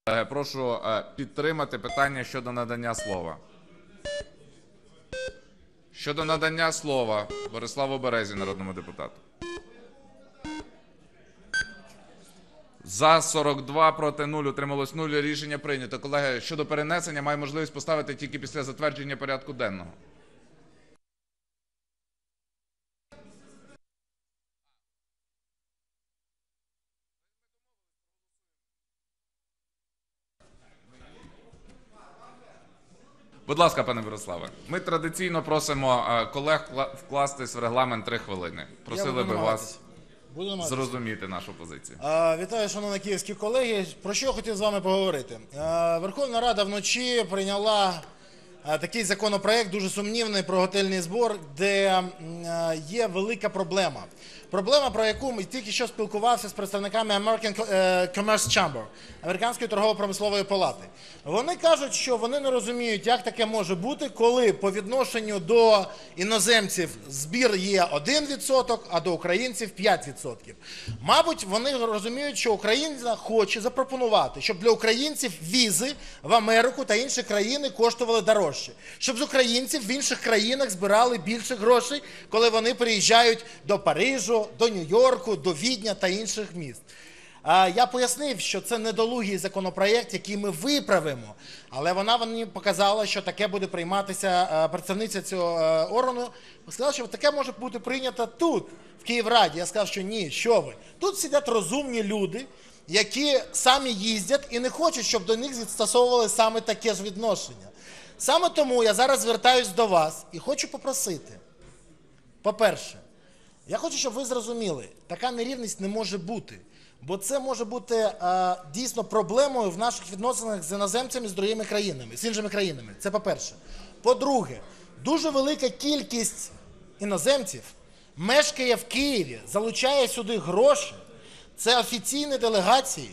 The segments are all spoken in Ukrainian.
Прошу підтримати питання щодо надання слова. Щодо надання слова Бориславу Березі, народному депутату. За 42, проти 0, утрималось 0. Рішення прийнято. Колеги, щодо перенесення маю можливість поставити тільки після затвердження порядку денного. Будь ласка, пане Бориславе. Ми традиційно просимо колег вкластись в регламент 3 хвилини. Просили би вас зрозуміти нашу позицію. Вітаю, шановні київські колеги. Про що я хотів з вами поговорити? Верховна Рада вночі прийняла такий законопроект, дуже сумнівний, про готельний збор, де є велика проблема. Проблема, про яку ми тільки що спілкувався з представниками American Commerce Chamber, Американської торгово-промислової палати. Вони кажуть, що вони не розуміють, як таке може бути, коли по відношенню до іноземців збір є 1%, а до українців 5%. Мабуть, вони розуміють, що Україна хоче запропонувати, щоб для українців візи в Америку та інші країни коштували дорожче. Щоб з українців в інших країнах збирали більше грошей, коли вони приїжджають до Парижу, до Нью-Йорку, до Відня та інших міст. Я пояснив, що це недолугий законопроєкт, який ми виправимо, але вона мені показала, що таке буде прийматися, представниця цього органу сказала, що таке може бути прийнято тут, в Київраді. Я сказав, що ні, що ви. Тут сидять розумні люди, які самі їздять і не хочуть, щоб до них застосовували саме таке ж відношення. Саме тому я зараз звертаюсь до вас і хочу попросити. По-перше, я хочу, щоб ви зрозуміли, така нерівність не може бути. Бо це може бути дійсно проблемою в наших відносинах з іноземцями, з другими країнами, з іншими країнами. Це по-перше. По-друге, дуже велика кількість іноземців мешкає в Києві, залучає сюди гроші. Це офіційні делегації.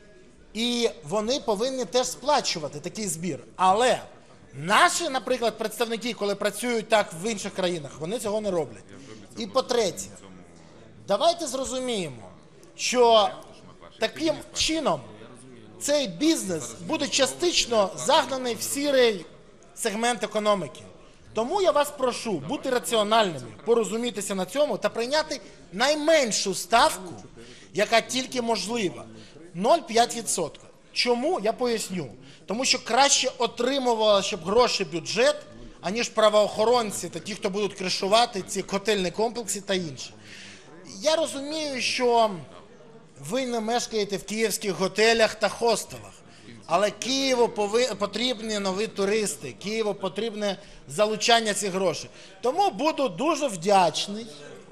І вони повинні теж сплачувати такий збір. Але наші, наприклад, представники, коли працюють так в інших країнах, вони цього не роблять. І по-третє, давайте зрозуміємо, що таким чином цей бізнес буде частично загнаний в сірий сегмент економіки. Тому я вас прошу бути раціональними, порозумітися на цьому та прийняти найменшу ставку, яка тільки можлива – 0,5%. Чому? Я поясню. Тому що краще отримували, щоб гроші бюджет, аніж правоохоронці та ті, хто будуть кришувати ці готельні комплекси та інше. Я розумію, що ви не мешкаєте в київських готелях та хостелах, але Києву потрібні нові туристи, Києву потрібне залучання цих грошей. Тому буду дуже вдячний,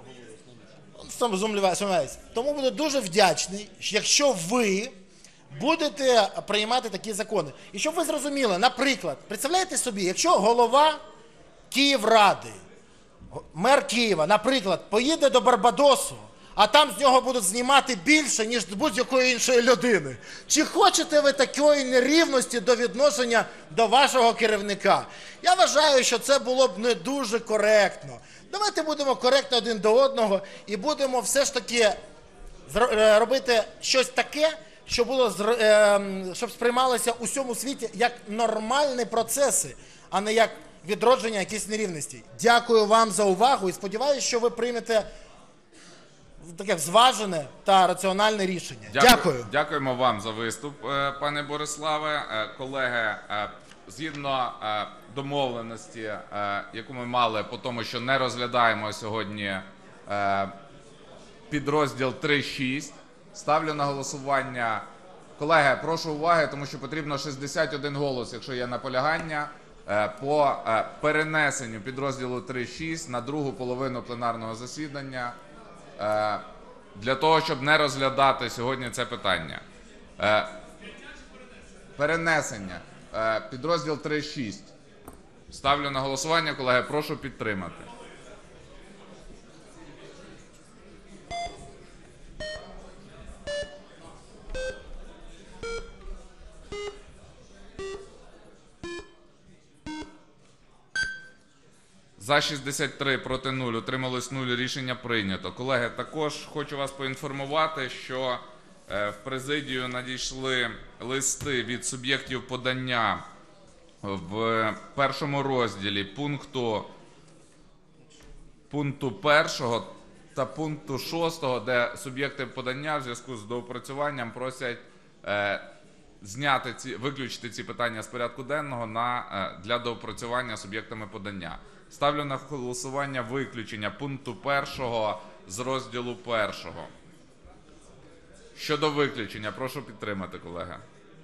якщо ви будете приймати такі закони. І щоб ви зрозуміли, наприклад, представляєте собі, якщо голова Київради, мер Києва, наприклад, поїде до Барбадосу, а там з нього будуть знімати більше, ніж з будь-якої іншої людини. Чи хочете ви такої нерівності до відношення до вашого керівника? Я вважаю, що це було б не дуже коректно. Давайте будемо коректні один до одного і будемо все ж таки робити щось таке, щоб сприймалося у всьому світі як нормальні процеси, а не як відродження якихось нерівностей. Дякую вам за увагу і сподіваюся, що ви приймете таке зважене та раціональне рішення. Дякую. Дякуємо вам за виступ, пане Бориславе. Колеги, згідно домовленості, яку ми мали по тому, що не розглядаємо сьогодні підрозділ 3.6, ставлю на голосування. Колеги, прошу уваги, тому що потрібно 61 голос, якщо є наполягання, по перенесенню підрозділу 3.6 на другу половину пленарного засідання, для того, щоб не розглядати сьогодні це питання. Перенесення. Підрозділ 3.6. Ставлю на голосування, колеги, прошу підтримати. За 63, проти 0, утрималось 0, рішення прийнято. Колеги, також хочу вас поінформувати, що в президію надійшли листи від суб'єктів подання в першому розділі пункту 1 та пункту 6, де суб'єкти подання в зв'язку з доопрацюванням просять виключити ці питання з порядку денного для доопрацювання суб'єктами подання. Ставлю на голосування виключення пункту 1 з розділу 1. Щодо виключення, прошу підтримати, колеги.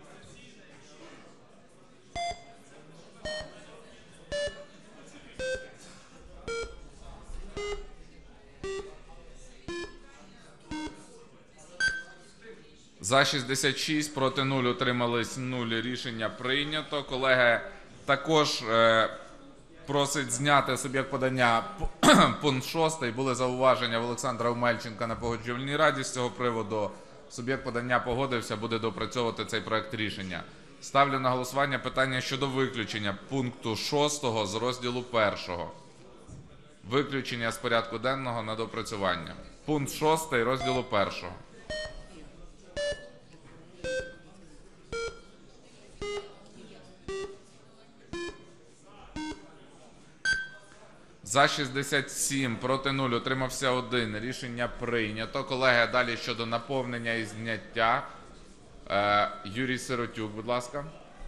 За 66, проти 0, утримались 0. Рішення прийнято. Колеги, також просить зняти суб'єкт подання пункт 6. Були зауваження в Олександра Омельченка на Погоджувальній раді з цього приводу. Суб'єкт подання погодився, буде доопрацьовувати цей проект рішення. Ставлю на голосування питання щодо виключення пункту 6 з розділу 1. Виключення з порядку денного на доопрацювання. Пункт 6 розділу 1. За 67, проти 0, утримався 1. Рішення прийнято. Колеги, далі щодо наповнення і зняття. Юрій Сиротюк, будь ласка.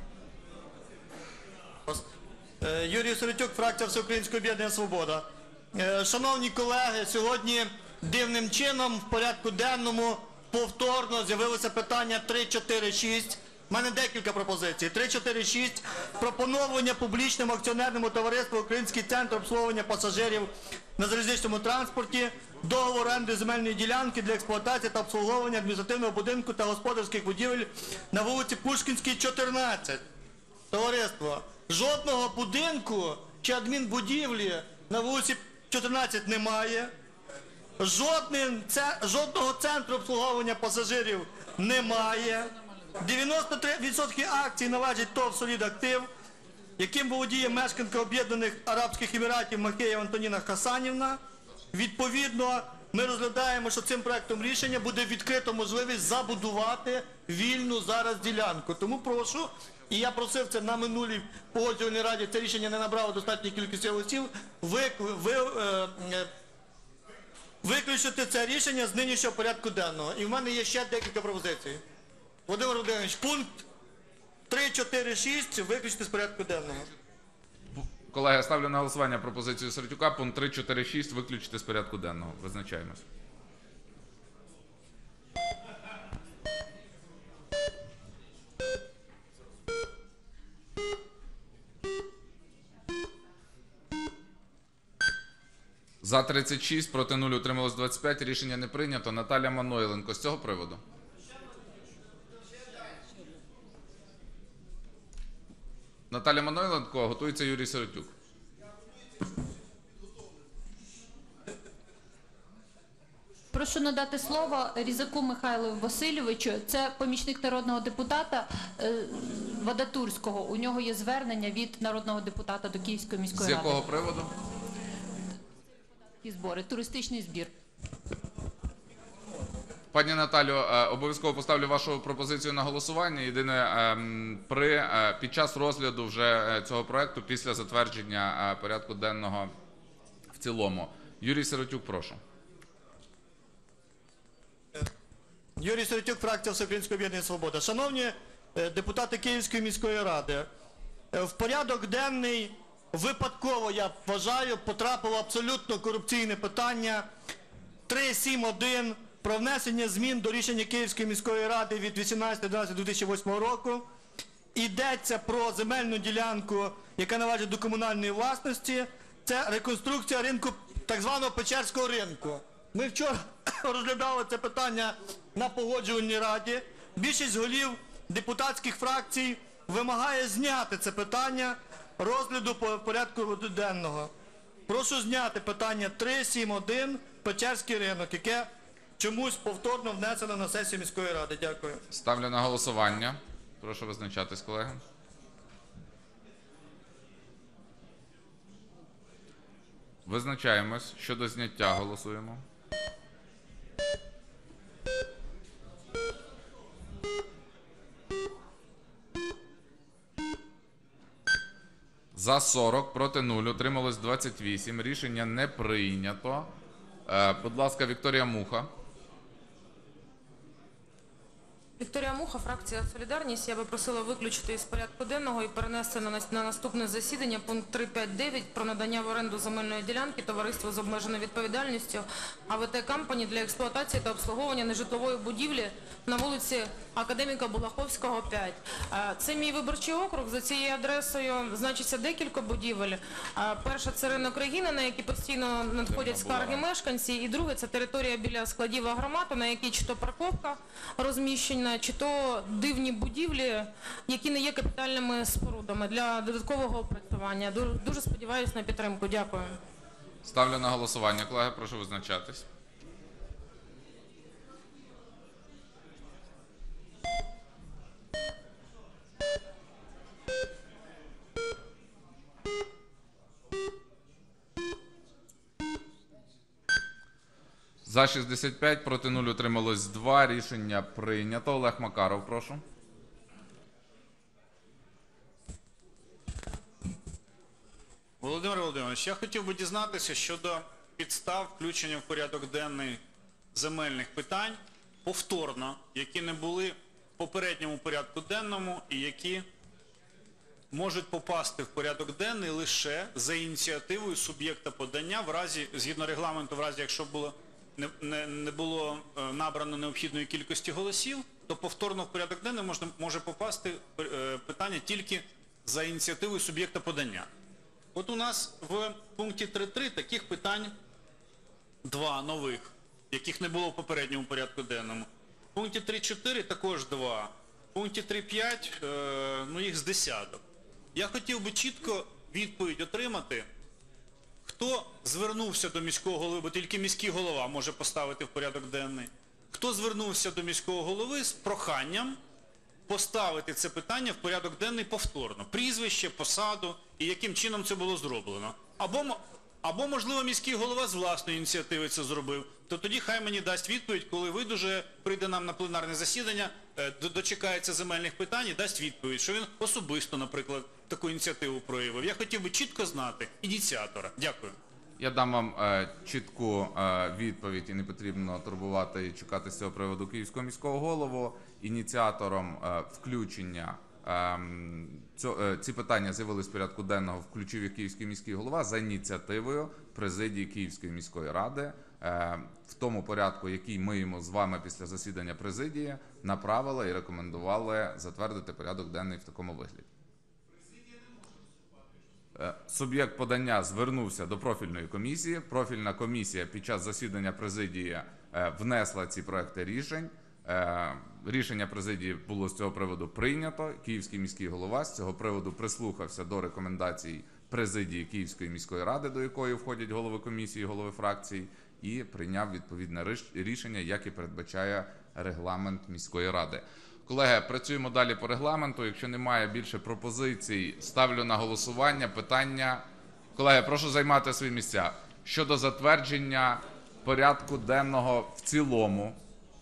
Юрій Сиротюк, фракція Всеукраїнського об'єднання «Свобода». Шановні колеги, сьогодні дивним чином в порядку денному повторно з'явилося питання 346. У мене декілька пропозицій. 346. Про поновлення публічному акціонерному товариству «Український центр обслуговування пасажирів на залізничному транспорті» договору оренди земельної ділянки для експлуатації та обслуговування адміністративного будинку та господарських будівель на вулиці Пушкінській, 14. Товариство, жодного будинку чи адмінбудівлі на вулиці 14 немає. Жодного центру обслуговування пасажирів немає. 93% акцій належить ТОВ «Солід Актив», яким володіє мешканка Об'єднаних Арабських Еміратів Макеєва Антоніна Хасанівна. Відповідно, ми розглядаємо, що цим проектом рішення буде відкрито можливість забудувати вільну зараз ділянку. Тому прошу, і я просив це на минулій Погоджувальній раді, це рішення не набрало достатньої кількості голосів, виключити це рішення з нинішнього порядку денного. І в мене є ще декілька пропозицій. Володимир Володимирович, пункт 3.4.6 виключити з порядку денного. Колеги, ставлю на голосування пропозицію Сиротюка. Пункт 3.4.6 виключити з порядку денного. Визначаємось. За 36, проти 0, утрималось 25. Рішення не прийнято. Наталія Манойленко з цього приводу. Наталія Манойленко, готується Юрій Сиротюк. Прошу надати слово Різаку Михайлу Васильовичу. Це помічник народного депутата Вадатурського. У нього є звернення від народного депутата до Київської міської З ради. якого приводу? І збори, туристичний збір. Пані Наталю, обов'язково поставлю вашу пропозицію на голосування. Єдине, під час розгляду вже цього проекту, після затвердження порядку денного в цілому. Юрій Сиротюк, прошу. Юрій Сиротюк, фракція Всеукраїнського об'єднання «Свобода». Шановні депутати Київської міської ради, в порядок денний випадково, я вважаю, потрапило абсолютно корупційне питання 371 про внесення змін до рішення Київської міської ради від 18.12.2008 року. Йдеться про земельну ділянку, яка належить до комунальної власності. Це реконструкція ринку, так званого Печерського ринку. Ми вчора розглядали це питання на Погоджувальній раді. Більшість голів депутатських фракцій вимагає зняти це питання розгляду по порядку денного. Прошу зняти питання 371 Печерський ринок, яке чомусь повторно внесено на сесію міської ради. Дякую. Ставлю на голосування. Прошу визначатись, колеги. Визначаємось. Щодо зняття голосуємо. За 40, проти 0, утрималось 28. Рішення не прийнято. Будь ласка, Вікторія Муха. Вікторія Муха, фракція «Солідарність». Я би просила виключити із порядку денного і перенести на наступне засідання пункт 3.5.9 про надання в оренду земельної ділянки товариству з обмеженою відповідальністю АВТ Компані для експлуатації та обслуговування нежитлової будівлі на вулиці Академіка Булаховського, 5. Це мій виборчий округ. За цією адресою значиться декілька будівель. Перша – це ринок Регіна, на який постійно надходять скарги мешканці. І друге – це територія біля складів агромату, на якій чи то парковка розміщена, чи то дивні будівлі, які не є капітальними спорудами для додаткового опрацювання. Дуже сподіваюся на підтримку. Дякую. Ставлю на голосування. Колеги, прошу визначатись. За 65, проти 0, утрималось 2. Рішення прийнято. Олег Макаров, прошу. Володимир Володимирович, я хотів би дізнатися щодо підстав включення в порядок денний земельних питань повторно, які не були в попередньому порядку денному і які можуть попасти в порядок денний лише за ініціативою суб'єкта подання в разі, згідно регламенту, в разі, якщо не було набрано необхідної кількості голосів, то повторно в порядок денний може попасти питання тільки за ініціативою суб'єкта подання. От у нас в пункті 3.3 таких питань 2 нових, яких не було в попередньому порядку денному. В пункті 3.4 також 2. В пункті 3.5, ну їх з десяток. Я хотів би чітко відповідь отримати, хто звернувся до міського голови, бо тільки міський голова може поставити в порядок денний, хто звернувся до міського голови з проханням поставити це питання в порядок денний повторно. Прізвище, посаду і яким чином це було зроблено. Або можливо, міський голова з власної ініціативи це зробив. То тоді хай мені дасть відповідь, коли видуже прийде нам на пленарне засідання, дочекається земельних питань і дасть відповідь, що він особисто, наприклад, таку ініціативу проявив. Я хотів би чітко знати ініціатора. Дякую. Я дам вам чітку відповідь, і не потрібно турбувати і чекати з цього приводу Київського міського голову. Ініціатором включення ці питання з'явились в порядку денного, включив їх Київський міський голова за ініціативою президії Київської міської ради. В тому порядку, який ми йому з вами після засідання президії направили і рекомендували затвердити порядок денний в такому вигляді. Суб'єкт подання звернувся до профільної комісії. Профільна комісія під час засідання президії внесла ці проекти рішень. Рішення президії було з цього приводу прийнято. Київський міський голова з цього приводу прислухався до рекомендацій президії Київської міської ради, до якої входять голови комісії, голови фракцій, і прийняв відповідне рішення, як і передбачає регламент міської ради. Колеги, працюємо далі по регламенту. Якщо немає більше пропозицій, ставлю на голосування питання. Колеги, прошу займати свої місця. Щодо затвердження порядку денного в цілому.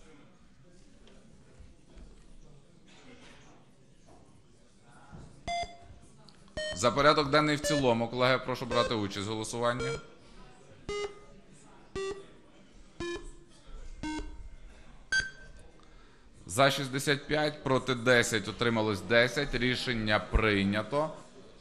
За порядок денний в цілому, колеги, прошу брати участь в голосуванні. За 65, проти 10, утрималось 10. Рішення прийнято.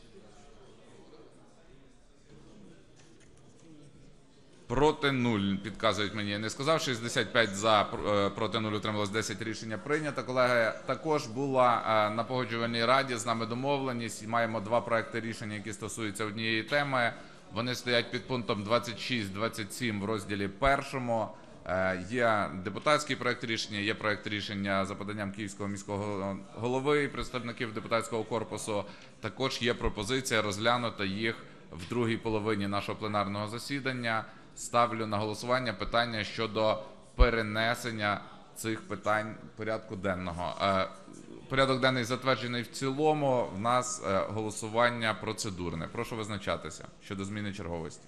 Проти 0, підказують мені, я не сказав. 65 за, проти 0, утрималось 10. Рішення прийнято. Колеги, також була на погоджувальній раді з нами домовленість. Маємо 2 проекти рішення, які стосуються однієї теми. Вони стоять під пунктом 26-27 в розділі 1. Є депутатський проект рішення, є проект рішення за поданням Київського міського голови і представників депутатського корпусу. Також є пропозиція розглянути їх в другій половині нашого пленарного засідання. Ставлю на голосування питання щодо перенесення цих питань порядку денного. Порядок денний затверджений в цілому. В нас голосування процедурне. Прошу визначатися щодо зміни черговості.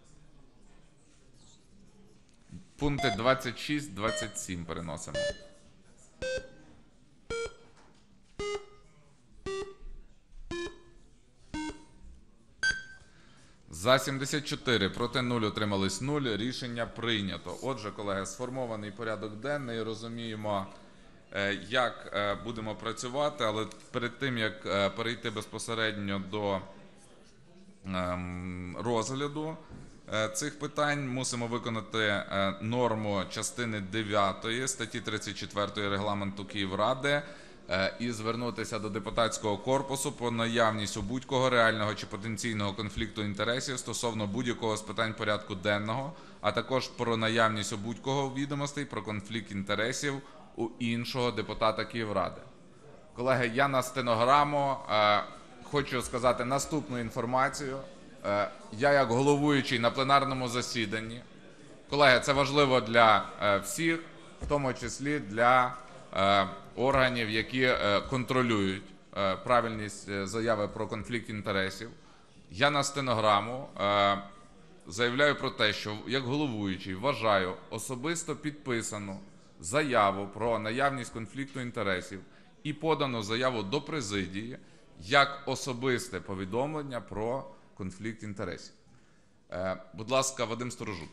Пункти 26-27 переносимо. За 74, проти 0, утримались 0. Рішення прийнято. Отже, колеги, сформований порядок денний. Розуміємо, як будемо працювати, але перед тим, як перейти безпосередньо до розгляду цих питань, мусимо виконати норму частини 9 статті 34 Регламенту Київради і звернутися до депутатського корпусу по наявність у будь-кого реального чи потенційного конфлікту інтересів стосовно будь-якого з питань порядку денного, а також про наявність у будь-кого відомостей про конфлікт інтересів у іншого депутата Київради. Колеги, я на стенограму хочу сказати наступну інформацію. Я як головуючий на пленарному засіданні, колеги, це важливо для всіх, в тому числі для органів, які контролюють правильність заяви про конфлікт інтересів. Я на стенограму заявляю про те, що як головуючий вважаю особисто підписану заяву про наявність конфлікту інтересів і подану заяву до президії як особисте повідомлення про конфлікт інтересів. Будь ласка, Вадим Сторожук.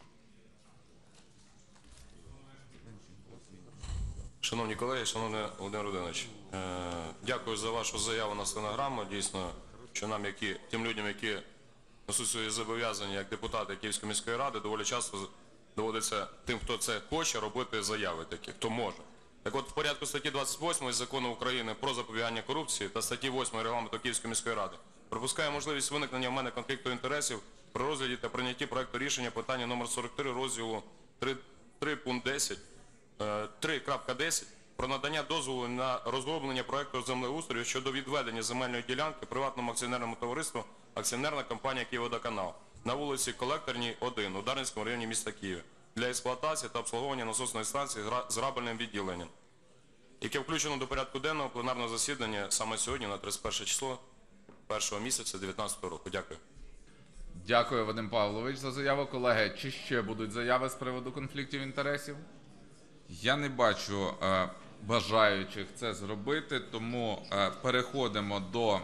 Шановні колеги, шановний Володимир Володимирович, дякую за вашу заяву на стенограму. Дійсно, що нам, тим людям, які несуть свої зобов'язання як депутати Київської міської ради, доволі часто доводиться тим, хто це хоче, робити заяви такі, хто може. Так от, в порядку статті 28 Закону України про запобігання корупції та статті 8 Регламенту Київської міської ради пропускає можливість виникнення в мене конфлікту інтересів при розгляді та прийнятті проекту рішення питання номер 43 розділу 3 пункт 10, 3.10 про надання дозволу на розроблення проекту землеустрою щодо відведення земельної ділянки приватному акціонерному товариству акціонерна компанія «Київводоканал» на вулиці Колекторній, 1 у Дарницькому районі міста Києва для експлуатації та обслуговування насосної станції з грабельним відділенням, яке включено до порядку денного пленарного засідання саме сьогодні на 31 число 1 місяця 2019 року. Дякую. Дякую, Вадим Павлович, за заяву. Колеги, чи ще будуть заяви з приводу конфліктів інтересів? Я не бачу бажаючих це зробити, тому переходимо до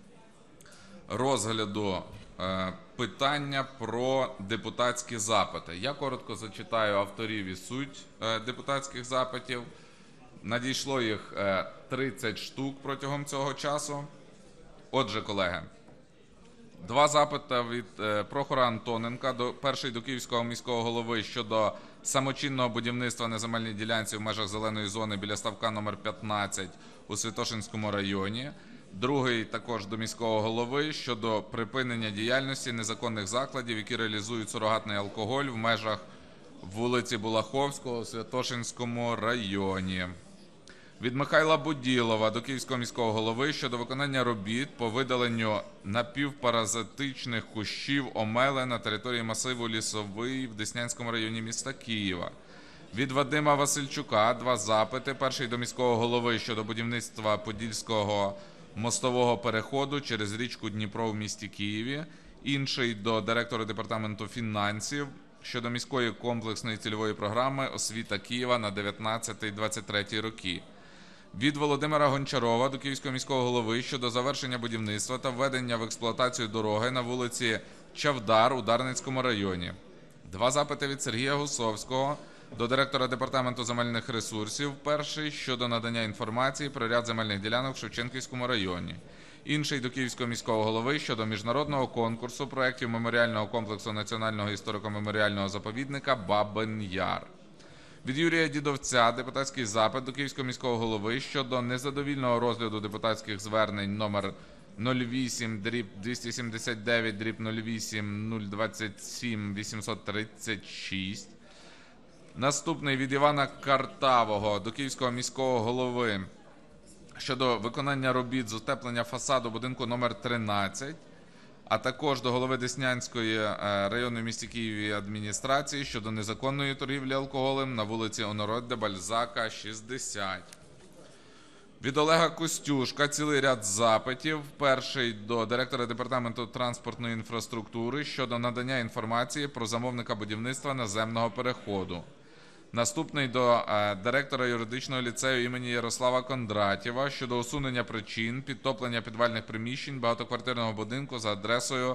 розгляду питання про депутатські запити. Я коротко зачитаю авторів і суть депутатських запитів. Надійшло їх 30 штук протягом цього часу. Отже, колеги, 2 запити від Прохора Антоненка, перший до Київського міського голови щодо самочинного будівництва на земельній ділянці в межах зеленої зони біля ставка номер 15 у Святошинському районі. Другий також до міського голови щодо припинення діяльності незаконних закладів, які реалізують сурогатний алкоголь в межах вулиці Булаховського у Святошинському районі. Від Михайла Буділова до Київського міського голови щодо виконання робіт по видаленню напівпаразитичних кущів омели на території масиву Лісовий в Деснянському районі міста Києва. Від Вадима Васильчука 2 запити. Перший до міського голови щодо будівництва Подільського мостового переходу через річку Дніпро в місті Києві. Інший до директора департаменту фінансів щодо міської комплексної цільової програми «Освіта Києва» на 19-23 роки. Від Володимира Гончарова до Київського міського голови щодо завершення будівництва та введення в експлуатацію дороги на вулиці Чавдар у Дарницькому районі. 2 запити від Сергія Гусовського до директора департаменту земельних ресурсів. Перший щодо надання інформації про ряд земельних ділянок в Шевченківському районі. Інший до Київського міського голови щодо міжнародного конкурсу проєктів меморіального комплексу Національного історико-меморіального заповідника Бабин Яр. Від Юрія Дідовця депутатський запит до Київського міського голови щодо незадовільного розгляду депутатських звернень номер 08-279-08-027-836. Наступний від Івана Картавого до Київського міського голови щодо виконання робіт з утеплення фасаду будинку номер 13, а також до голови Деснянської районної в місті Києві адміністрації щодо незаконної торгівлі алкоголем на вулиці Онород де Бальзака, 60. Від Олега Костюшка цілий ряд запитів. Перший до директора департаменту транспортної інфраструктури щодо надання інформації про замовника будівництва наземного переходу. Наступний до директора юридичного ліцею імені Ярослава Кондратєва щодо усунення причин підтоплення підвальних приміщень багатоквартирного будинку за адресою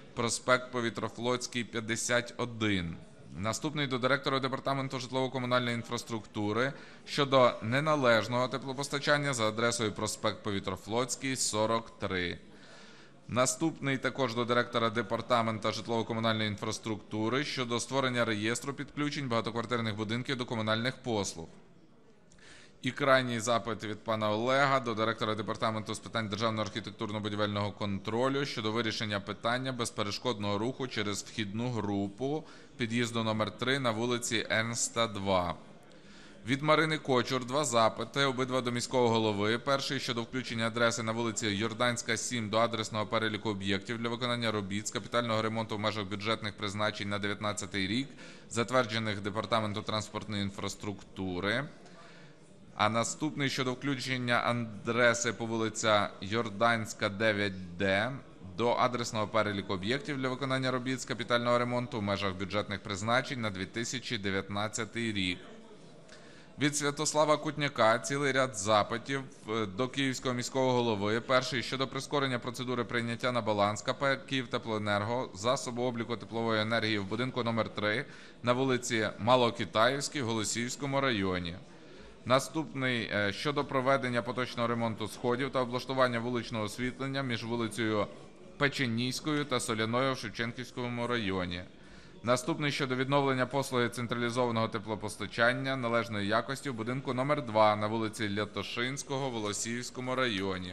проспект Повітрофлотський, 51. Наступний до директора Департаменту житлово-комунальної інфраструктури щодо неналежного теплопостачання за адресою проспект Повітрофлотський, 43. Наступний також до директора Департаменту житлово-комунальної інфраструктури щодо створення реєстру підключень багатоквартирних будинків до комунальних послуг. І крайній запит від пана Олега до директора Департаменту з питань державного архітектурно-будівельного контролю щодо вирішення питання безперешкодного руху через вхідну групу під'їзду номер 3 на вулиці Ернста, 2. Від Марини Кочур 2 запити, обидва до міського голови. Перший щодо включення адреси на вулиці Йорданська, 7 до адресного переліку об'єктів для виконання робіт з капітального ремонту в межах бюджетних призначень на 2019 рік, затверджених Департаменту транспортної інфраструктури. А наступний щодо включення адреси по вулиця Йорданська, 9Д до адресного переліку об'єктів для виконання робіт з капітального ремонту в межах бюджетних призначень на 2019 рік. Від Святослава Кутняка цілий ряд запитів до Київського міського голови. Перший щодо прискорення процедури прийняття на баланс КП «Київтеплоенерго» засобу обліку теплової енергії в будинку номер 3 на вулиці Малокитаївській в Голосіївському районі. Наступний щодо проведення поточного ремонту сходів та облаштування вуличного освітлення між вулицею Печеніською та Соляною в Шевченківському районі. Наступний щодо відновлення послуги централізованого теплопостачання належної якості в будинку номер 2 на вулиці Лятошинського в Голосіївському районі.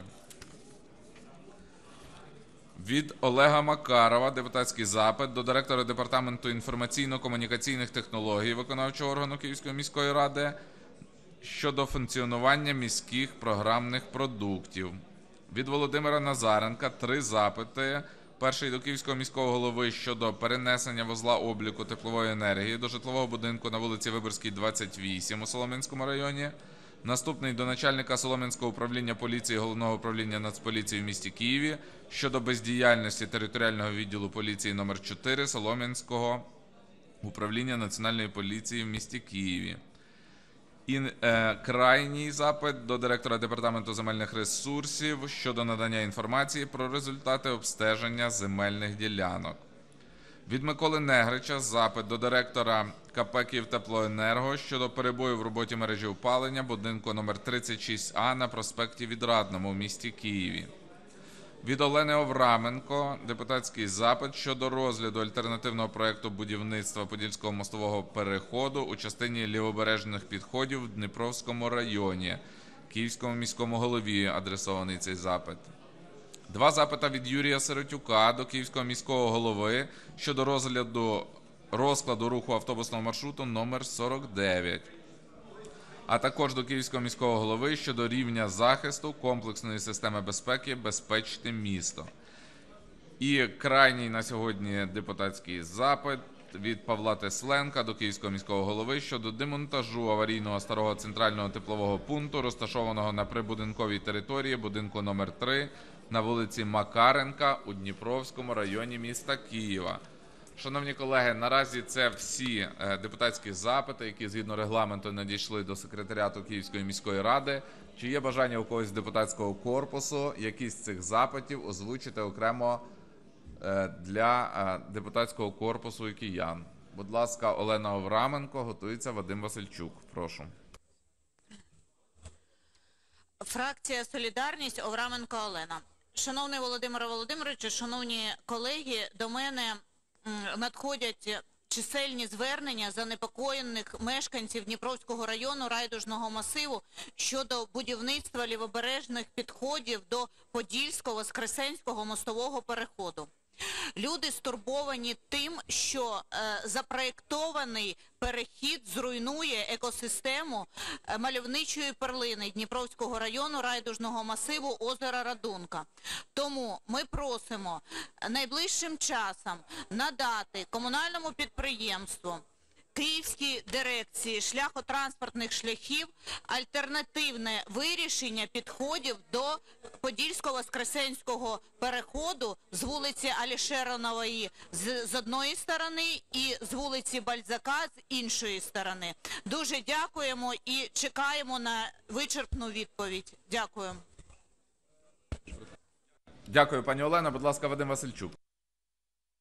Від Олега Макарова депутатський запит до директора Департаменту інформаційно-комунікаційних технологій виконавчого органу Київської міської ради щодо функціонування міських програмних продуктів. Від Володимира Назаренка 3 запити. Перший до Київського міського голови щодо перенесення вузла обліку теплової енергії до житлового будинку на вулиці Виборській, 28 у Солом'янському районі. Наступний до начальника Солом'янського управління поліції Головного управління Нацполіції в місті Києві щодо бездіяльності територіального відділу поліції номер 4 Солом'янського управління Національної поліції в місті Києві. І крайній запит до директора Департаменту земельних ресурсів щодо надання інформації про результати обстеження земельних ділянок. Від Миколи Негрича запит до директора КП «Київтеплоенерго» щодо перебою в роботі мережі опалення будинку номер 36А на проспекті Відрадному в місті Києві. Від Олени Овраменко депутатський запит щодо розгляду альтернативного проєкту будівництва Подільського мостового переходу у частині лівобережних підходів в Дніпровському районі. Київському міському голові адресований цей запит. 2 запита від Юрія Сиротюка до Київського міського голови щодо розкладу руху автобусного маршруту номер 49. А також до Київського міського голови щодо рівня захисту комплексної системи безпеки «Безпечне місто». І крайній на сьогодні депутатський запит від Павла Тесленка до Київського міського голови щодо демонтажу аварійного старого центрального теплового пункту, розташованого на прибудинковій території будинку номер 3 на вулиці Макаренка у Дніпровському районі міста Києва. Шановні колеги, наразі це всі депутатські запити, які згідно регламенту надійшли до секретаріату Київської міської ради. Чи є бажання у когось з депутатського корпусу якісь з цих запитів озвучити окремо для депутатського корпусу і киян? Будь ласка, Олена Овраменко, готується Вадим Васильчук. Прошу. Фракція «Солідарність», Овраменко Олена. Шановний Володимире Володимировичу, шановні колеги, до мене надходять чисельні звернення занепокоєних мешканців Дніпровського району Райдужного масиву щодо будівництва лівобережних підходів до Подільсько-Воскресенського мостового переходу. Люди стурбовані тим, що запроєктований перехід зруйнує екосистему мальовничої перлини Дніпровського району Райдужного масиву озера Радунка. Тому ми просимо найближчим часом надати комунальному підприємству Київській дирекції шляхотранспортних шляхів альтернативне вирішення підходів до Подільсько-Воскресенського переходу з вулиці Алішеронової з одної сторони і з вулиці Бальзака з іншої сторони. Дуже дякуємо і чекаємо на вичерпну відповідь. Дякую. Дякую, пані Олена. Будь ласка, Вадим Васильчук.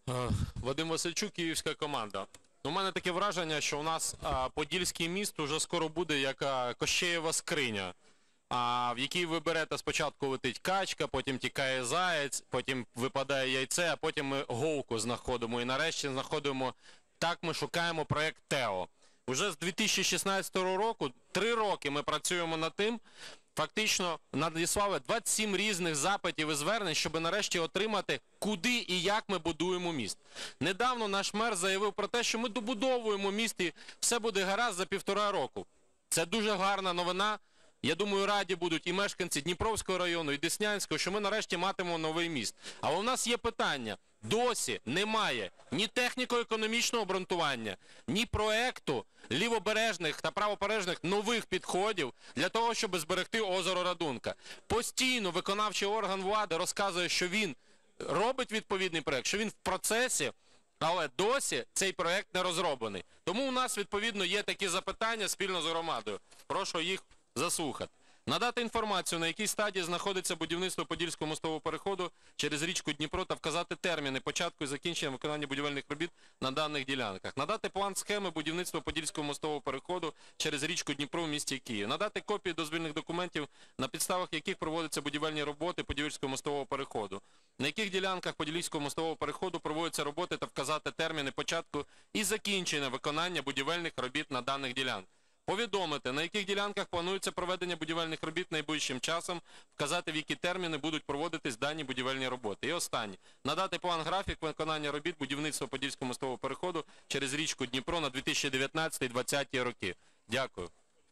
Вадим Васильчук, київська команда. У мене таке враження, що у нас Подільський міст уже скоро буде як Кощеєва скриня, в якій ви берете, спочатку летить качка, потім тікає заєць, потім випадає яйце, а потім ми голку знаходимо і нарешті знаходимо, так ми шукаємо проєкт ТЕО. Уже з 2016 року, 3 роки ми працюємо над тим, фактично надіслали 27 різних запитів і звернень, щоб нарешті отримати, куди і як ми будуємо міст. Недавно наш мер заявив про те, що ми добудовуємо міст і все буде гаразд за 1,5 року. Це дуже гарна новина. Я думаю, раді будуть і мешканці Дніпровського району, і Деснянського, що ми нарешті матимемо новий міст. Але у нас є питання. Досі немає ні техніко-економічного обґрунтування, ні проекту лівобережних та правобережних нових підходів для того, щоб зберегти озеро Радунка. Постійно виконавчий орган влади розказує, що він робить відповідний проект, що він в процесі, але досі цей проект не розроблений. Тому у нас, відповідно, є такі запитання спільно з громадою. Прошу їх заслухати. Надати інформацію, на якій стадії знаходиться будівництво Подільського мостового переходу через річку Дніпро та вказати терміни початку і закінчення виконання будівельних робіт на даних ділянках. Надати план схеми будівництва Подільського мостового переходу через річку Дніпро в місті Київ. Надати копії дозвільних документів, на підставах яких проводяться будівельні роботи Подільського мостового переходу. На яких ділянках Подільського мостового переходу проводяться роботи та вказати терміни початку і закінчення виконання будівельних робіт на даних ділянках. Повідомити, на яких ділянках планується проведення будівельних робіт найближчим часом, вказати, в які терміни будуть проводитись дані будівельні роботи. І останнє. Надати план-графік виконання робіт будівництва Подільського мостового переходу через річку Дніпро на 2019-2020 роки. Дякую.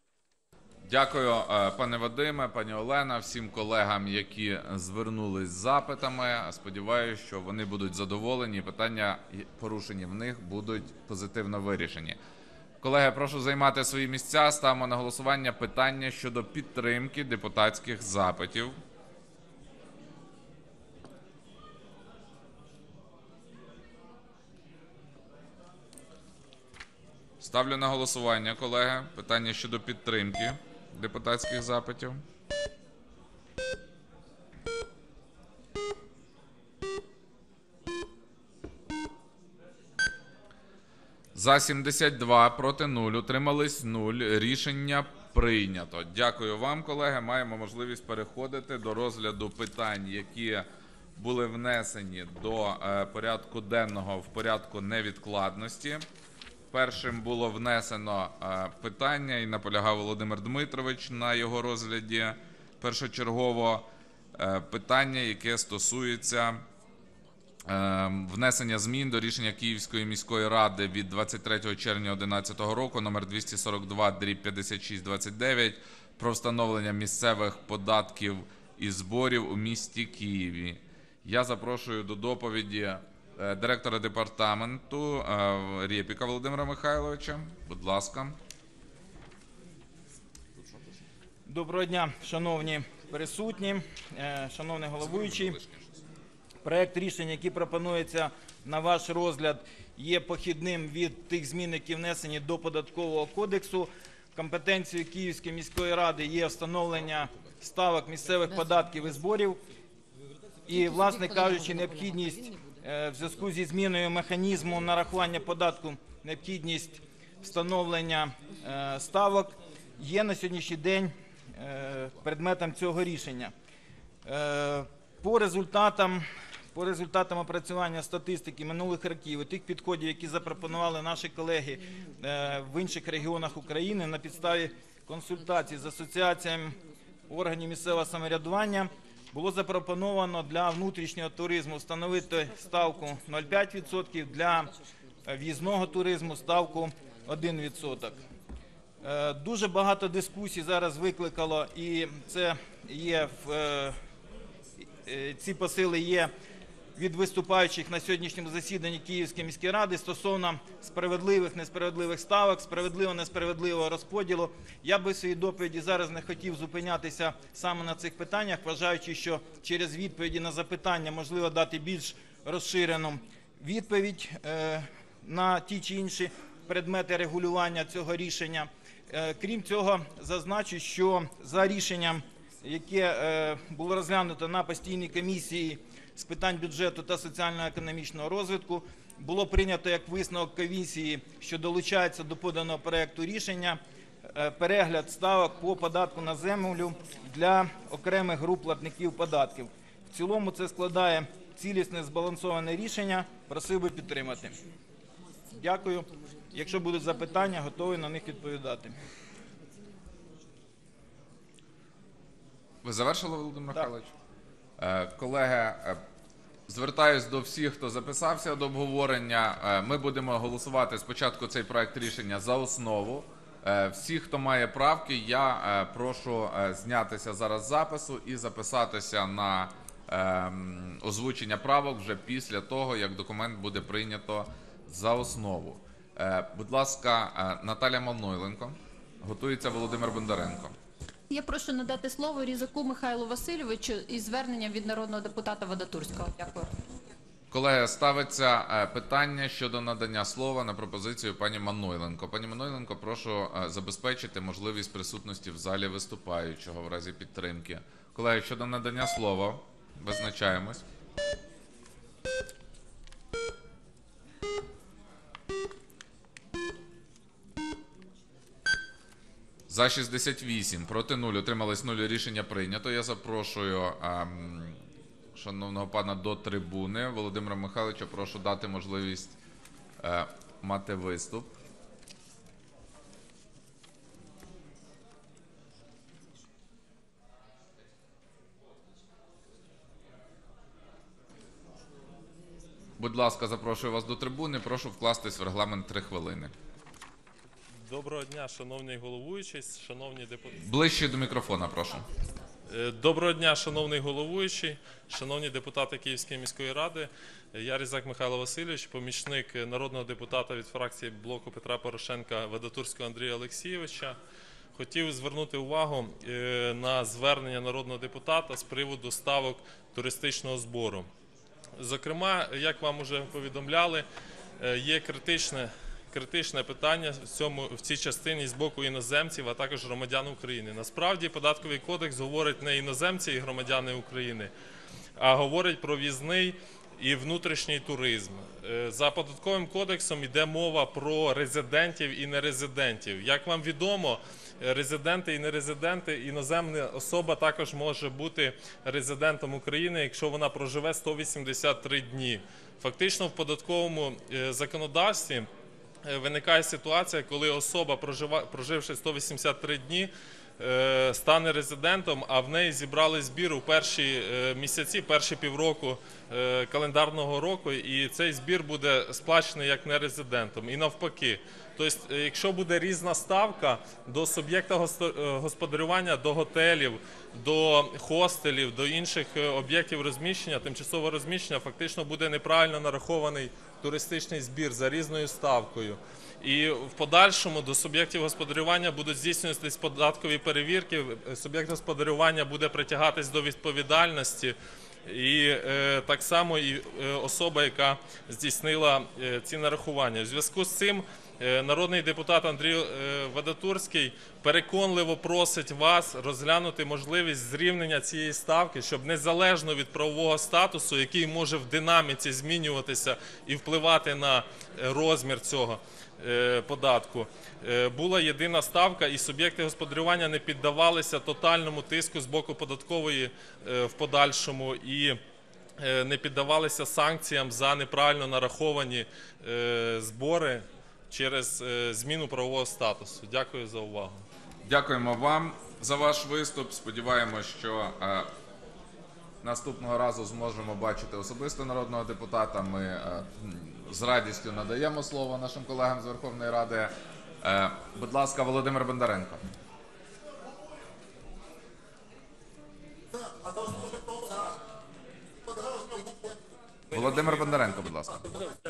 Дякую, пане Вадиме, пані Олена, всім колегам, які звернулись з запитами. Сподіваюся, що вони будуть задоволені і питання, порушені в них, будуть позитивно вирішені. Колеги, прошу займати свої місця. Ставимо на голосування питання щодо підтримки депутатських запитів. Ставлю на голосування, колеги, питання щодо підтримки депутатських запитів. За 72, проти 0, утримались 0. Рішення прийнято. Дякую вам, колеги. Маємо можливість переходити до розгляду питань, які були внесені до порядку денного в порядку невідкладності. Першим було внесено питання, і наполягав Володимир Дмитрович на його розгляді, першочергово питання, яке стосується внесення змін до рішення Київської міської ради від 23 червня 2011 року номер 242/5629 про встановлення місцевих податків і зборів у місті Києві. Я запрошую до доповіді директора департаменту Рєпіка Володимира Михайловича. Будь ласка. Доброго дня, шановні присутні, шановний головуючий. Проект рішення, який пропонується на ваш розгляд, є похідним від тих змін, які внесені до Податкового кодексу. Компетенцією Київської міської ради є встановлення ставок місцевих податків і зборів. І, власне кажучи, необхідність в зв'язку зі зміною механізму нарахування податку, необхідність встановлення ставок є на сьогоднішній день предметом цього рішення. По результатам опрацювання статистики минулих років і тих підходів, які запропонували наші колеги в інших регіонах України на підставі консультацій з асоціаціями органів місцевого самоврядування, було запропоновано для внутрішнього туризму встановити ставку 0,5%, для в'їзного туризму ставку 1%. Дуже багато дискусій зараз викликало, і це є ці посили є від виступаючих на сьогоднішньому засіданні Київської міської ради стосовно справедливих, несправедливих ставок, справедливо-несправедливого розподілу. Я би в своїй доповіді зараз не хотів зупинятися саме на цих питаннях, вважаючи, що через відповіді на запитання можливо дати більш розширену відповідь на ті чи інші предмети регулювання цього рішення. Крім цього, зазначу, що за рішенням, яке було розглянуто на постійній комісії з питань бюджету та соціально-економічного розвитку було прийнято як висновок комісії, що долучається до поданого проекту рішення, перегляд ставок по податку на землю для окремих груп платників податків. В цілому це складає цілісне збалансоване рішення. Просив би підтримати. Дякую. Якщо будуть запитання, готовий на них відповідати. Ви завершили, Володимир Михайлович? Колеги, звертаюсь до всіх, хто записався до обговорення. Ми будемо голосувати спочатку цей проект рішення за основу. Всі, хто має правки, я прошу знятися зараз з запису і записатися на озвучення правок вже після того, як документ буде прийнято за основу. Будь ласка, Наталя Манойленко. Готується Володимир Бондаренко. Я прошу надати слово Різаку Михайлу Васильовичу із зверненням від народного депутата Вадатурського. Дякую. Колеги, ставиться питання щодо надання слова на пропозицію пані Манойленко. Пані Манойленко, прошу забезпечити можливість присутності в залі виступаючого в разі підтримки. Колеги, щодо надання слова, визначаємось. За 68, проти 0, утримались 0, рішення прийнято. Я запрошую шановного пана до трибуни. Володимира Михайловича прошу дати можливість мати виступ. Будь ласка, запрошую вас до трибуни. Прошу вкластись в регламент 3 хвилини. Доброго дня, шановний головуючий, шановні депутати. Ближче до мікрофона, прошу. Доброго дня, шановний головуючий, шановні депутати Київської міської ради. Я Різак Михайло Васильович, помічник народного депутата від фракції блоку Петра Порошенка Вадатурського Андрія Олексійовича. Хотів звернути увагу на звернення народного депутата з приводу ставок туристичного збору. Зокрема, як вам вже повідомляли, є критичне питання в цій частині з боку іноземців, а також громадян України. Насправді, Податковий кодекс говорить не іноземці і громадяни України, а говорить про в'їзний і внутрішній туризм. За Податковим кодексом йде мова про резидентів і нерезидентів. Як вам відомо, резиденти і нерезиденти, іноземна особа також може бути резидентом України, якщо вона проживе 183 дні. Фактично в податковому законодавстві виникає ситуація, коли особа, проживши 183 дні, стане резидентом, а в неї зібрали збір у перші місяці, перші півроку календарного року, і цей збір буде сплачений як нерезидентом. І навпаки. Тобто, якщо буде різна ставка до суб'єкта господарювання, до готелів, до хостелів, до інших об'єктів розміщення, тимчасового розміщення, фактично буде неправильно нарахований туристичний збір за різною ставкою. І в подальшому до суб'єктів господарювання будуть здійснюватись податкові перевірки, суб'єкт господарювання буде притягатись до відповідальності, і так само і особа, яка здійснила ці нарахування. У зв'язку з цим народний депутат Андрій Вадатурський переконливо просить вас розглянути можливість зрівняння цієї ставки, щоб незалежно від правового статусу, який може в динаміці змінюватися і впливати на розмір цього податку, була єдина ставка і суб'єкти господарювання не піддавалися тотальному тиску з боку податкової в подальшому і не піддавалися санкціям за неправильно нараховані збори через зміну правового статусу. Дякую за увагу. Дякуємо вам за ваш виступ. Сподіваємось, що наступного разу зможемо бачити особисто народного депутата. Ми з радістю надаємо слово нашим колегам з Верховної Ради. Будь ласка, Володимир Бондаренко. Володимир Бондаренко, будь ласка.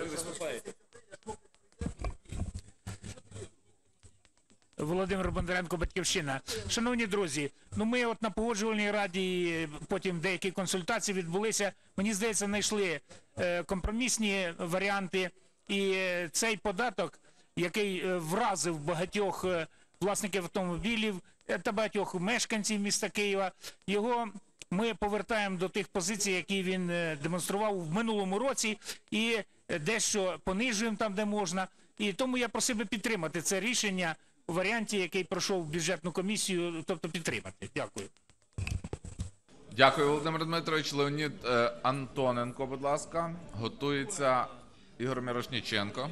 Володимир Бондаренко, Батьківщина. Шановні друзі, ми от на погоджувальній раді, потім деякі консультації відбулися. Мені здається, знайшли компромісні варіанти. І цей податок, який вразив багатьох власників автомобілів та багатьох мешканців міста Києва, його ми повертаємо до тих позицій, які він демонстрував в минулому році, і дещо понижуємо там, де можна. І тому я просив би підтримати це рішення у варіанті, який пройшов бюджетну комісію, тобто підтримати. Дякую. Дякую, Володимир Дмитрович. Леонід Антоненко, будь ласка. Готується Ігор Мірошніченко.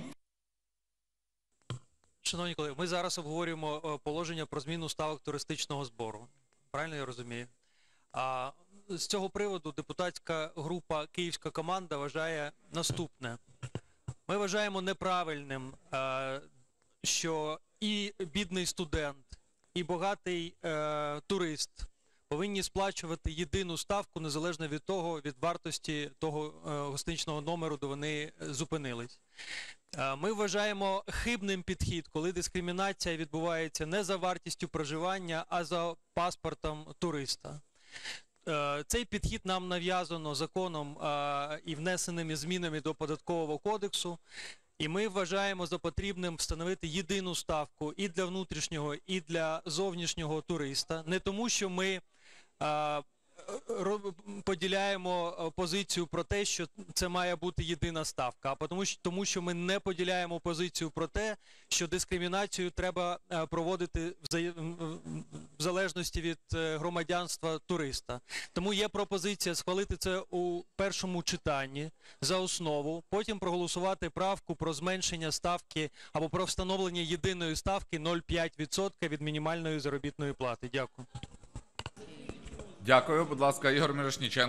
Шановні колеги, ми зараз обговорюємо положення про зміну ставок туристичного збору. Правильно я розумію? А з цього приводу депутатська група «Київська команда» вважає наступне. Ми вважаємо неправильним, що і бідний студент, і багатий турист повинні сплачувати єдину ставку, незалежно від того, від вартості того гостиничного номеру, де вони зупинились. Ми вважаємо хибним підхід, коли дискримінація відбувається не за вартістю проживання, а за паспортом туриста. Цей підхід нам нав'язано законом і внесеними змінами до Податкового кодексу. І ми вважаємо за потрібним встановити єдину ставку і для внутрішнього, і для зовнішнього туриста. Не тому, що ми поділяємо позицію про те, що це має бути єдина ставка, а тому, що ми не поділяємо позицію про те, що дискримінацію треба проводити в залежності від громадянства туриста. Тому є пропозиція схвалити це у першому читанні за основу, потім проголосувати правку про зменшення ставки або про встановлення єдиної ставки 0,5% від мінімальної заробітної плати. Дякую. Дякую. Будь ласка, Ігор Мірошніченко.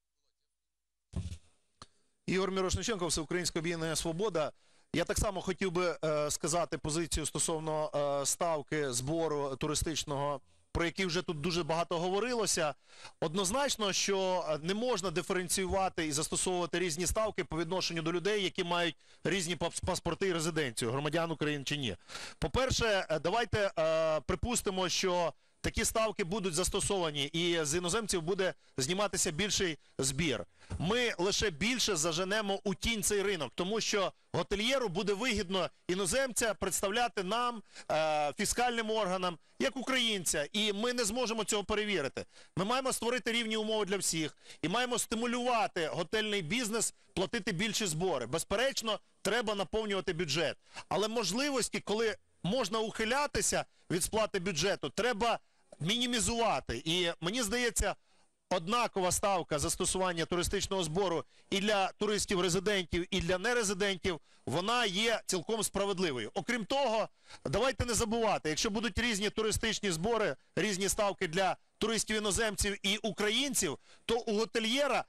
Ігор Мірошниченко, Всеукраїнське об'єднання «Свобода». Я так само хотів би сказати позицію стосовно ставки збору туристичного, про які вже тут дуже багато говорилося. Однозначно, що не можна диференціювати і застосовувати різні ставки по відношенню до людей, які мають різні паспорти і резиденцію, громадян України чи ні. По-перше, давайте припустимо, що такі ставки будуть застосовані і з іноземців буде зніматися більший збір. Ми лише більше заженемо у тінь цей ринок, тому що готельєру буде вигідно іноземця представляти нам, фіскальним органам, як українця. І ми не зможемо цього перевірити. Ми маємо створити рівні умови для всіх і маємо стимулювати готельний бізнес платити більші збори. Безперечно, треба наповнювати бюджет. Але можливості, коли можна ухилятися від сплати бюджету, треба мінімізувати. І мені здається, однакова ставка застосування туристичного збору і для туристів-резидентів, і для нерезидентів, вона є цілком справедливою. Окрім того, давайте не забувати, якщо будуть різні туристичні збори, різні ставки для туристів-іноземців і українців, то у готельєра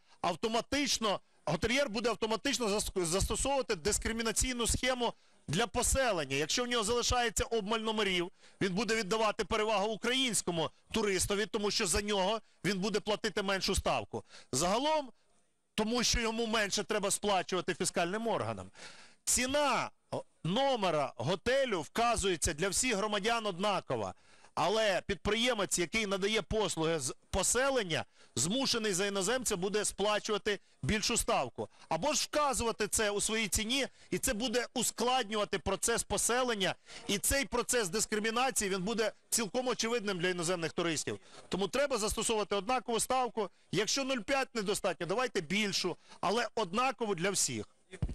готельєр буде автоматично застосовувати дискримінаційну схему для поселення. Якщо в нього залишається обмаль номерів, він буде віддавати перевагу українському туристові, тому що за нього він буде платити меншу ставку. Загалом, тому що йому менше треба сплачувати фіскальним органам. Ціна номера готелю вказується для всіх громадян однакова. Але підприємець, який надає послуги з поселення, змушений за іноземця буде сплачувати більшу ставку. Або ж вказувати це у своїй ціні, і це буде ускладнювати процес поселення, і цей процес дискримінації, він буде цілком очевидним для іноземних туристів. Тому треба застосовувати однакову ставку. Якщо 0,5 недостатньо, давайте більшу, але однакову для всіх.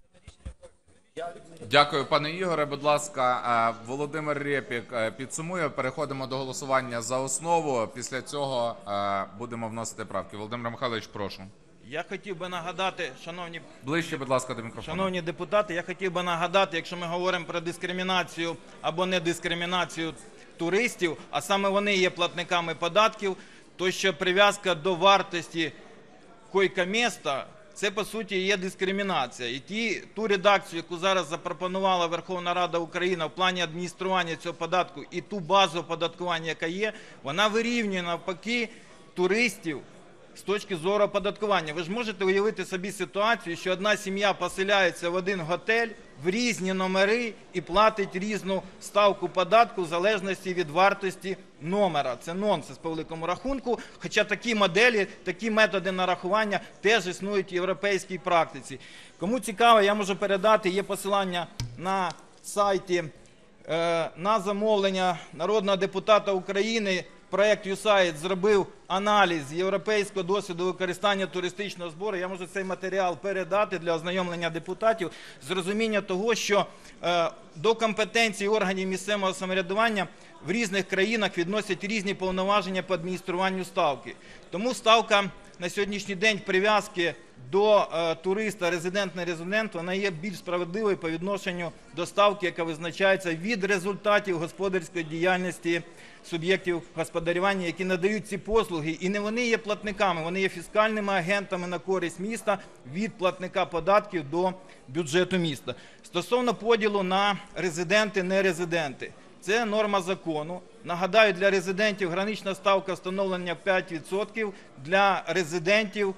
Дякую, пане Ігоре. Будь ласка, Володимир Рєпік підсумує. Переходимо до голосування за основу. Після цього будемо вносити правки. Володимир Михайлович, прошу. Я хотів би нагадати, шановні... Ближче, будь ласка, до мікрофону. Шановні депутати, я хотів би нагадати, якщо ми говоримо про дискримінацію або недискримінацію туристів, а саме вони є платниками податків, то що прив'язка до вартості койко-міста – це, по суті, є дискримінація. І ту редакцію, яку зараз запропонувала Верховна Рада України в плані адміністрування цього податку і ту базу оподаткування, яка є, вона вирівнює навпаки туристів з точки зору оподаткування. Ви ж можете уявити собі ситуацію, що одна сім'я поселяється в один готель, в різні номери і платить різну ставку податку в залежності від вартості номера. Це нонсенс по великому рахунку, хоча такі моделі, такі методи нарахування теж існують в європейській практиці. Кому цікаво, я можу передати, є посилання на сайті на замовлення народного депутата України проект USAID зробив аналіз європейського досвіду використання туристичного збору. Я можу цей матеріал передати для ознайомлення депутатів з розуміння того, що до компетенції органів місцевого самоврядування в різних країнах відносять різні повноваження по адмініструванню ставки. Тому ставка на сьогоднішній день прив'язки до туриста, резидент-нерезидент, вона є більш справедливою по відношенню до ставки, яка визначається від результатів господарської діяльності суб'єктів господарювання, які надають ці послуги. І не вони є платниками, вони є фіскальними агентами на користь міста від платника податків до бюджету міста. Стосовно поділу на резиденти-нерезиденти. Це норма закону. Нагадаю, для резидентів гранична ставка встановлення 5%, для резидентів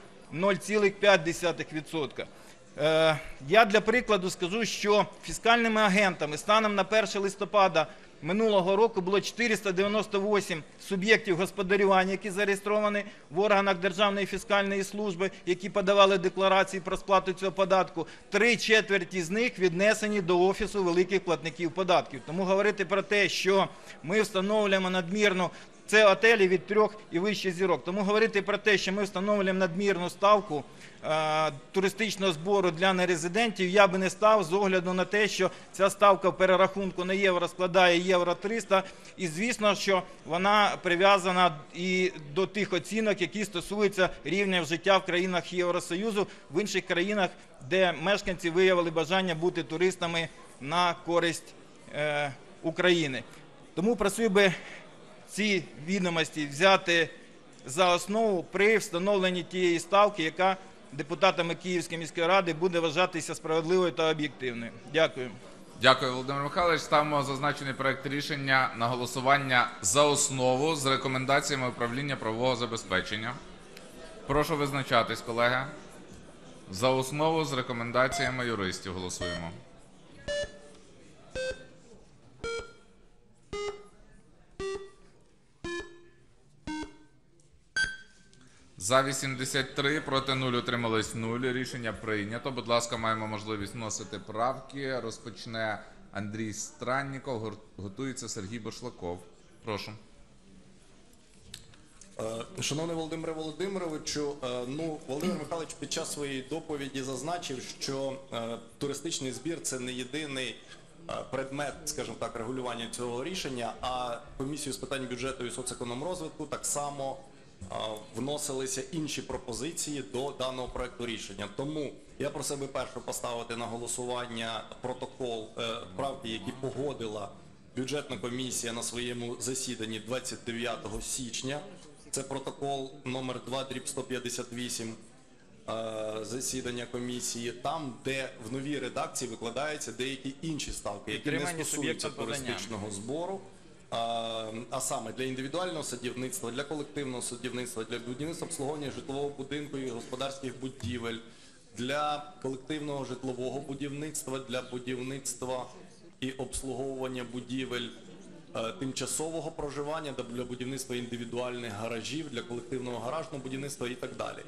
0,5%. Я для прикладу скажу, що фіскальними агентами станом на 1 листопада минулого року було 498 суб'єктів господарювання, які зареєстровані в органах Державної фіскальної служби, які подавали декларації про сплату цього податку. 3/4 з них віднесені до Офісу великих платників податків. Тому говорити про те, що ми встановлюємо надмірну, це готелі від 3 і вище зірок. Тому говорити про те, що ми встановлюємо надмірну ставку туристичного збору для нерезидентів, я би не став з огляду на те, що ця ставка в перерахунку на євро складає євро 300. І звісно, що вона прив'язана і до тих оцінок, які стосуються рівня життя в країнах Євросоюзу, в інших країнах, де мешканці виявили бажання бути туристами на користь України. Тому просив би ці відомості взяти за основу при встановленні тієї ставки, яка депутатами Київської міської ради буде вважатися справедливою та об'єктивною. Дякую. Дякую, Володимир Михайлович. Ставимо зазначений проект рішення на голосування за основу з рекомендаціями управління правового забезпечення. Прошу визначатись, колеги. За основу з рекомендаціями юристів голосуємо. За 83, проти 0, утримались 0. Рішення прийнято. Будь ласка, маємо можливість вносити правки. Розпочне Андрій Странніков, готується Сергій Бушлаков. Прошу. Шановний Володимире Володимировичу, Володимир Михайлович під час своєї доповіді зазначив, що туристичний збір – це не єдиний предмет, скажімо так, регулювання цього рішення, а комісію з питань бюджету і соцекономрозвитку так само вносилися інші пропозиції до даного проекту рішення. Тому я просив би перше поставити на голосування протокол правки, які погодила бюджетна комісія на своєму засіданні 29 січня. Це протокол номер 2/158 засідання комісії, там, де в новій редакції викладаються деякі інші ставки, які не стосуються туристичного збору. А саме для індивідуального садівництва, для колективного садівництва, для будівництва обслуговування житлового будинку і господарських будівель, для колективного житлового будівництва, для будівництва і обслуговування будівель тимчасового проживання, для будівництва індивідуальних гаражів, для колективного гаражного будівництва і так далі.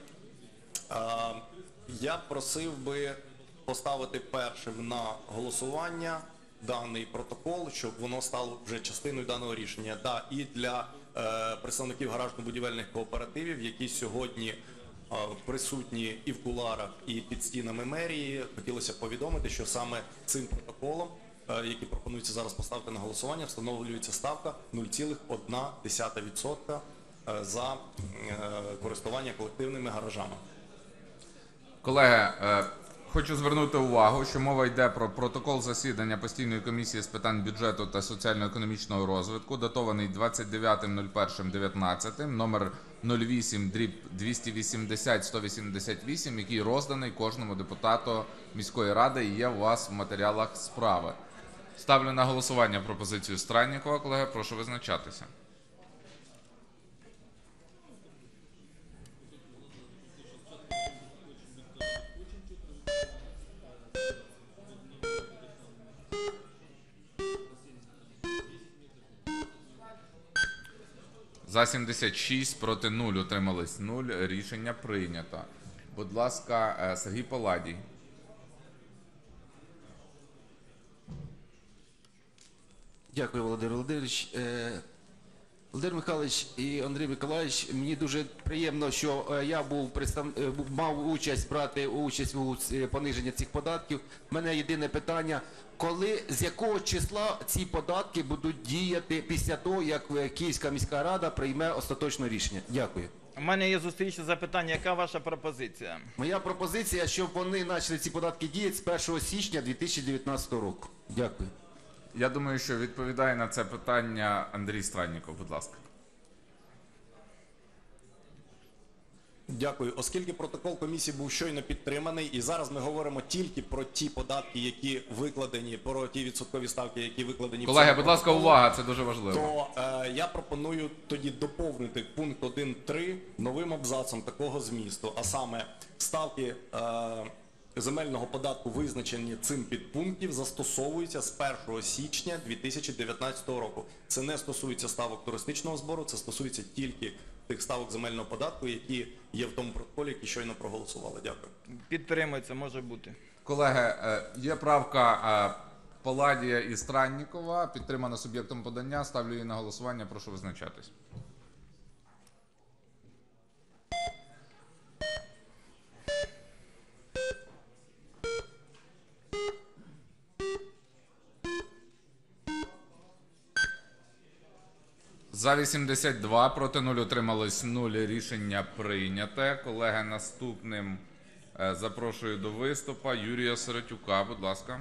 Я просив би поставити першим на голосування даний протокол, щоб воно стало вже частиною даного рішення. Да, і для представників гаражно-будівельних кооперативів, які сьогодні присутні і в кулуарах, і під стінами мерії, хотілося повідомити, що саме цим протоколом, який пропонується зараз поставити на голосування, встановлюється ставка 0,1% за користування колективними гаражами. Колеги, хочу звернути увагу, що мова йде про протокол засідання Постійної комісії з питань бюджету та соціально-економічного розвитку, датований 29.01.19, номер 08/280-188, який розданий кожному депутату міської ради і є у вас в матеріалах справи. Ставлю на голосування пропозицію Страннікова. Колеги, прошу визначатися. За 76, проти 0, утримались 0. Рішення прийнято. Будь ласка, Сергій Паладій. Дякую, Володимир Володимирович. Володимир Михайлович і Андрій Миколаївич, мені дуже приємно, що я мав брати участь у пониженні цих податків. У мене єдине питання, з якого числа ці податки будуть діяти після того, як Київська міська рада прийме остаточне рішення? Дякую. У мене є зустрічне запитання. Яка ваша пропозиція? Моя пропозиція, щоб вони почали ці податки діяти з 1 січня 2019 року. Дякую. Я думаю, що відповідає на це питання Андрій Странніков, будь ласка. Дякую. Оскільки протокол комісії був щойно підтриманий, і зараз ми говоримо тільки про ті податки, які викладені, про ті відсоткові ставки, які викладені в цьому Колеги, будь ласка, протоколі, увага, це дуже важливо. то я пропоную тоді доповнити пункт 1.3 новим абзацом такого змісту, а саме ставки земельного податку, визначені цим підпунктів, застосовуються з 1 січня 2019 року. Це не стосується ставок туристичного збору, це стосується тільки тих ставок земельного податку, які є в тому протоколі, який щойно проголосували. Дякую. Підтримується, може бути. Колеги, є правка Паладія і Страннікова, підтримана суб'єктом подання. Ставлю її на голосування, прошу визначатись. За 82, проти 0, утрималось 0, рішення прийняте. Колеги, наступним запрошую до виступу Юрія Сиротюка, будь ласка.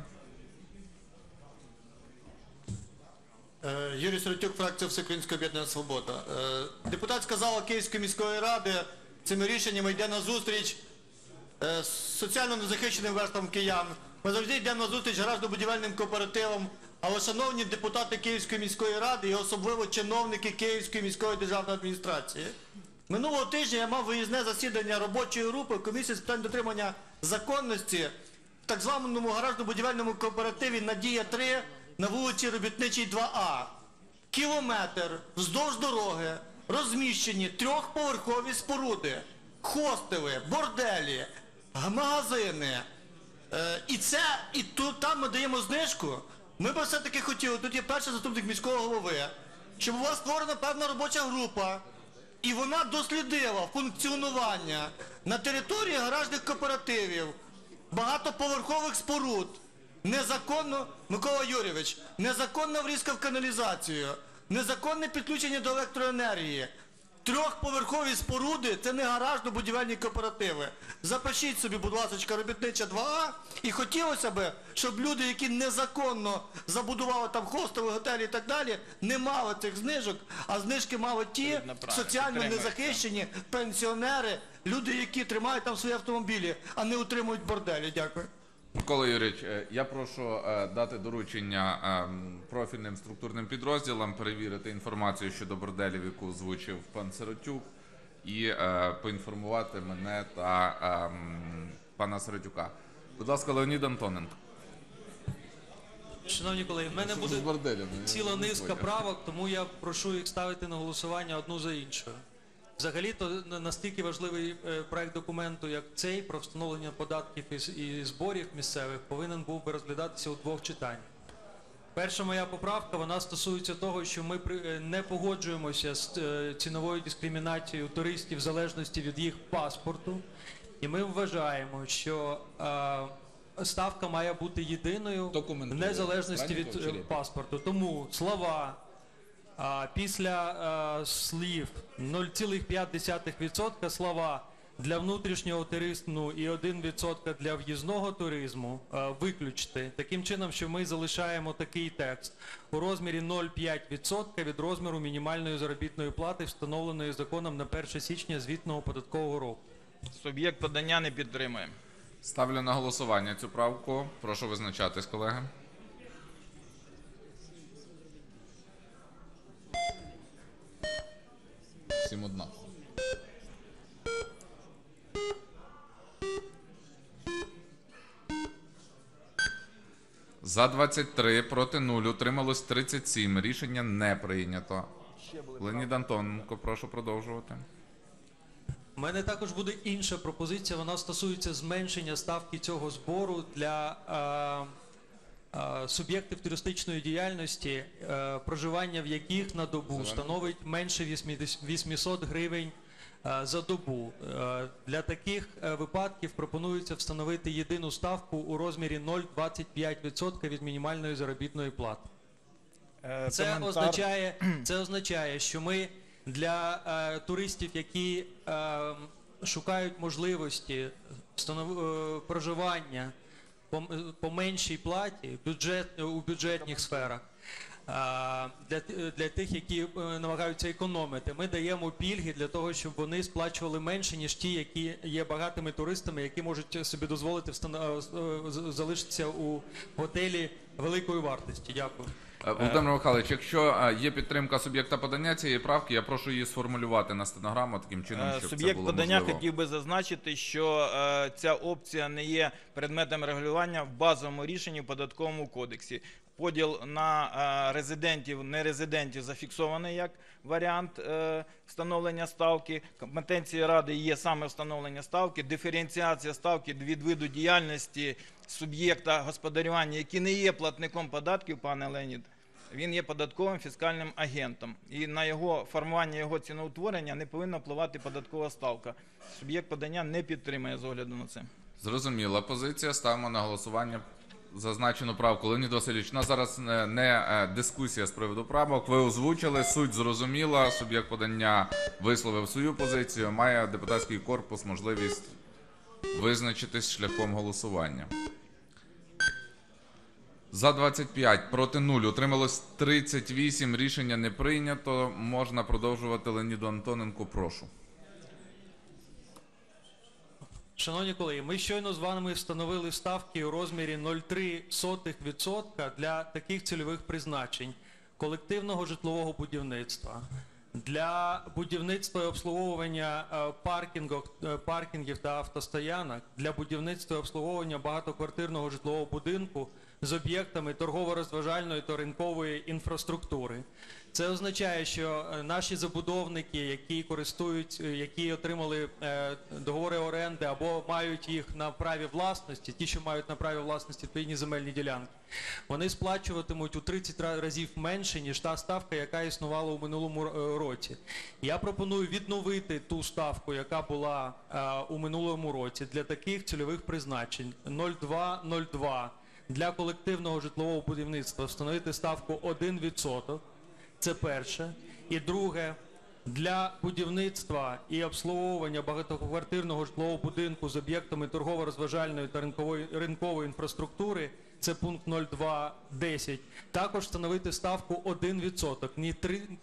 Юрій Сиротюк, фракція Всеукраїнського об'єднання «Свобода». Депутатська зала Київської міської ради цими рішеннями йде на зустріч соціально незахищеним верствам киян. Ми завжди йдемо на зустріч гаражно-будівельним кооперативам. Але, шановні депутати Київської міської ради і особливо чиновники Київської міської державної адміністрації, минулого тижня я мав виїзне засідання робочої групи комісії з питань дотримання законності в так званому гаражно-будівельному кооперативі «Надія-3» на вулиці Робітничій 2А. Кілометр вздовж дороги розміщені трьохповерхові споруди, хостели, борделі, магазини. І там ми даємо знижку. Ми б все-таки хотіли, тут є перший заступник міського голови, щоб у вас створена певна робоча група, і вона дослідила функціонування на території гаражних кооперативів, багатоповерхових споруд, незаконно, Микола Юрійович, незаконна врізка в каналізацію, незаконне підключення до електроенергії. Трьохповерхові споруди – це не гаражно-будівельні кооперативи. Запишіть собі, будь ласка, Робітнича 2А, і хотілося б, щоб люди, які незаконно забудували там хостели, готелі і так далі, не мали цих знижок, а знижки мали ті соціально незахищені пенсіонери, люди, які тримають там свої автомобілі, а не утримують борделі. Дякую. Микола Юрійович, я прошу дати доручення профільним структурним підрозділам перевірити інформацію щодо борделів, яку озвучив пан Сиротюк, і поінформувати мене та пана Сиротюка. Будь ласка, Леонід Антоненко. Шановні колеги, в мене буде ціла низка правок, тому я прошу їх ставити на голосування одну за іншою. Взагалі-то настільки важливий проект документу, як цей, про встановлення податків і зборів місцевих, повинен був би розглядатися у двох читаннях. Перша моя поправка, вона стосується того, що ми не погоджуємося з ціновою дискримінацією туристів в залежності від їх паспорту. І ми вважаємо, що ставка має бути єдиною в незалежності від паспорту. Тому слова після слів 0,5% слова «для внутрішнього туризму» і 1% для в'їзного туризму виключити. Таким чином, що ми залишаємо такий текст у розмірі 0,5% від розміру мінімальної заробітної плати, встановленої законом на 1 січня звітного податкового року. Суб'єкт подання не підтримує. Ставлю на голосування цю правку. Прошу визначатись, колеги. Всім одна. За 23, проти 0, утрималось 37. Рішення не прийнято. Леонід Антоненко, прошу продовжувати. У мене також буде інша пропозиція, вона стосується зменшення ставки цього збору для суб'єктів туристичної діяльності, проживання в яких на добу становить менше 800 гривень за добу. Для таких випадків пропонується встановити єдину ставку у розмірі 0,25% від мінімальної заробітної плати. Це означає, що ми для туристів, які шукають можливості проживання по меншій платі у бюджетних сферах, для тих, які намагаються економити, ми даємо пільги для того, щоб вони сплачували менше, ніж ті, які є багатими туристами, які можуть собі дозволити залишитися у готелі великої вартості. Дякую. Володимир Михайлович, якщо є підтримка суб'єкта подання цієї правки, я прошу її сформулювати на стенограму таким чином, щоб це було можливо. Суб'єкт подання хотів би зазначити, що ця опція не є предметом регулювання в базовому рішенні в Податковому кодексі. Поділ на резидентів, нерезидентів зафіксований як варіант встановлення ставки. Компетенція Ради є саме встановлення ставки, диференціація ставки від виду діяльності суб'єкта господарювання, який не є платником податків, пане Леонід, він є податковим фіскальним агентом. І на його формування, його ціноутворення не повинна впливати податкова ставка. Суб'єкт подання не підтримує з огляду на це. Зрозуміла позиція. Ставимо на голосування зазначену правку. Леонід Васильович, у нас зараз не дискусія з приводу правок. Ви озвучили, суть зрозуміла, суб'єкт подання висловив свою позицію, має депутатський корпус можливість визначитись шляхом голосування. За 25, проти 0, утрималось 38, рішення не прийнято. Можна продовжувати. Леоніду Антоненку, прошу. Шановні колеги, ми щойно з вами встановили ставки у розмірі 0,03% для таких цільових призначень: колективного житлового будівництва, для будівництва і обслуговування паркінгів та автостоянок, для будівництва і обслуговування багатоквартирного житлового будинку з об'єктами торгово-розважальної та ринкової інфраструктури. Це означає, що наші забудовники, які отримали договори оренди або мають їх на праві власності, ті, що мають на праві власності відповідні земельні ділянки, вони сплачуватимуть у 30 разів менше, ніж та ставка, яка існувала у минулому році. Я пропоную відновити ту ставку, яка була у минулому році для таких цільових призначень 0,202. Для колективного житлового будівництва встановити ставку 1%. Це перше. І друге, для будівництва і обслуговування багатоквартирного житлового будинку з об'єктами торгово-розважальної та ринкової інфраструктури, це пункт 0210, також встановити ставку 1%. Не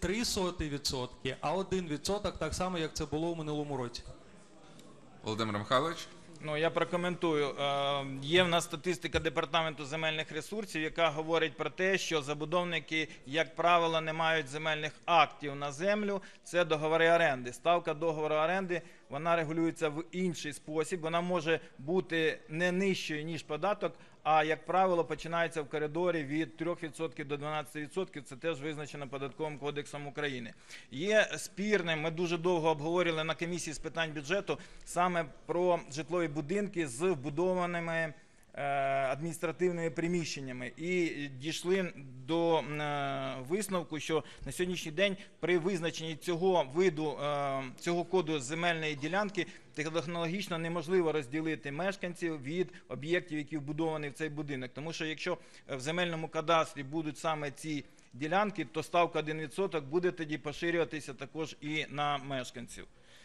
0,03%, а 1%, так само, як це було у минулому році. Володимир Михайлович. Ну, я прокоментую. Є в нас статистика Департаменту земельних ресурсів, яка говорить про те, що забудовники, як правило, не мають земельних актів на землю. Це договори оренди. Ставка договору оренди, вона регулюється в інший спосіб. Вона може бути не нижчою, ніж податок, а, як правило, починається в коридорі від 3% до 12%. Це теж визначено Податковим кодексом України. Є спірним, ми дуже довго обговорювали на комісії з питань бюджету саме про житлові будинки з вбудованими адміністративними приміщеннями. І дійшли до висновку, що на сьогоднішній день при визначенні цього виду, цього коду земельної ділянки технологічно неможливо розділити мешканців від об'єктів, які вбудовані в цей будинок. Тому що якщо в земельному кадастрі будуть саме ці ділянки, то ставка 1% буде тоді поширюватися також і на мешканців.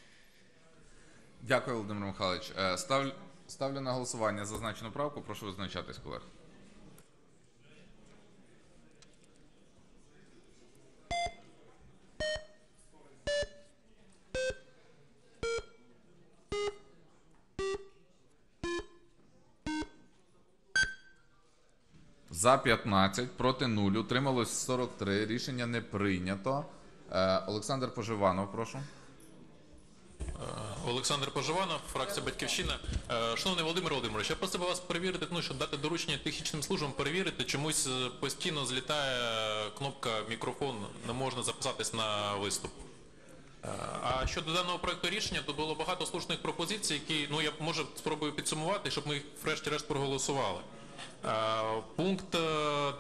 Дякую, Володимир Михайлович. Ставлю на голосування зазначену правку. Прошу визначатись, колег. За 15, проти 0, утрималось 43. Рішення не прийнято. Олександр Поживанов, прошу. Олександр Поживанов, фракція «Батьківщина». Шановний Володимир Володимирович, я просив вас перевірити, щоб дати доручення технічним службам перевірити, чомусь постійно злітає кнопка «Мікрофон», не можна записатись на виступ. А щодо даного проекту рішення, то було багато слушних пропозицій, які, я може спробую підсумувати, щоб ми їх врешті-решт проголосували. Пункт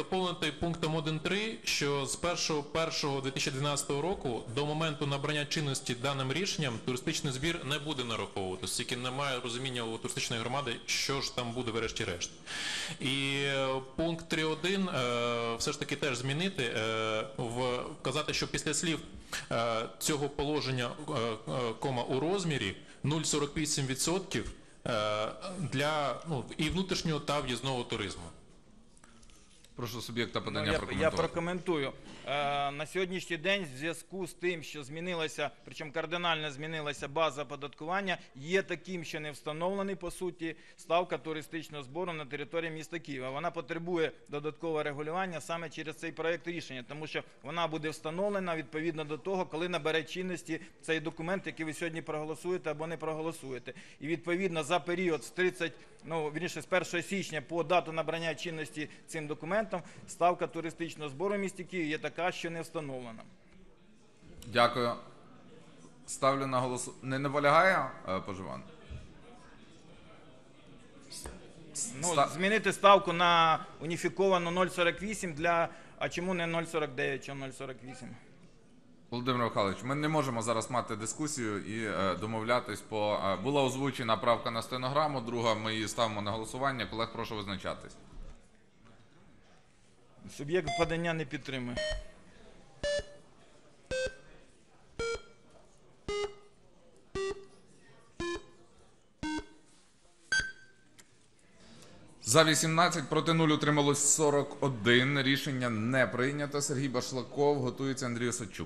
2.1.3, що з 1.1.2012 року до моменту набрання чинності даним рішенням туристичний збір не буде нараховуватися, оскільки немає розуміння у туристичної громади, що ж там буде врешті-решт. І пункт 3.1 все ж таки теж змінити, вказати, що після слів цього положення кома у розмірі 0,48% для і внутрішнього та в'їзного туризму. Прошу суб'єкта подання Я прокоментувати. прокоментую. На сьогоднішній день в зв'язку з тим, що змінилася, причому кардинально змінилася база оподаткування, є таким, що не встановлений, по суті, ставка туристичного збору на території міста Києва. Вона потребує додаткового регулювання саме через цей проект рішення, тому що вона буде встановлена відповідно до того, коли набере чинності цей документ, який ви сьогодні проголосуєте або не проголосуєте. І відповідно за період з з 1 січня по дату набрання чинності цим документом ставка туристичного збору в місті Києві є така, що не встановлена. Дякую. Ставлю на голосування. Не наполягає Поживан? Змінити ставку на уніфіковану 0,48 для... А чому не 0,49 чи 0,48? Володимир Михайлович, ми не можемо зараз мати дискусію і домовлятись по... Була озвучена правка на стенограму, друга ми її ставимо на голосування. Колег, прошу визначатись. Суб'єкт подання не підтримує. За 18, проти 0, утрималось 41. Рішення не прийнято. Сергій Башлаков, готується Андрій Осадчук.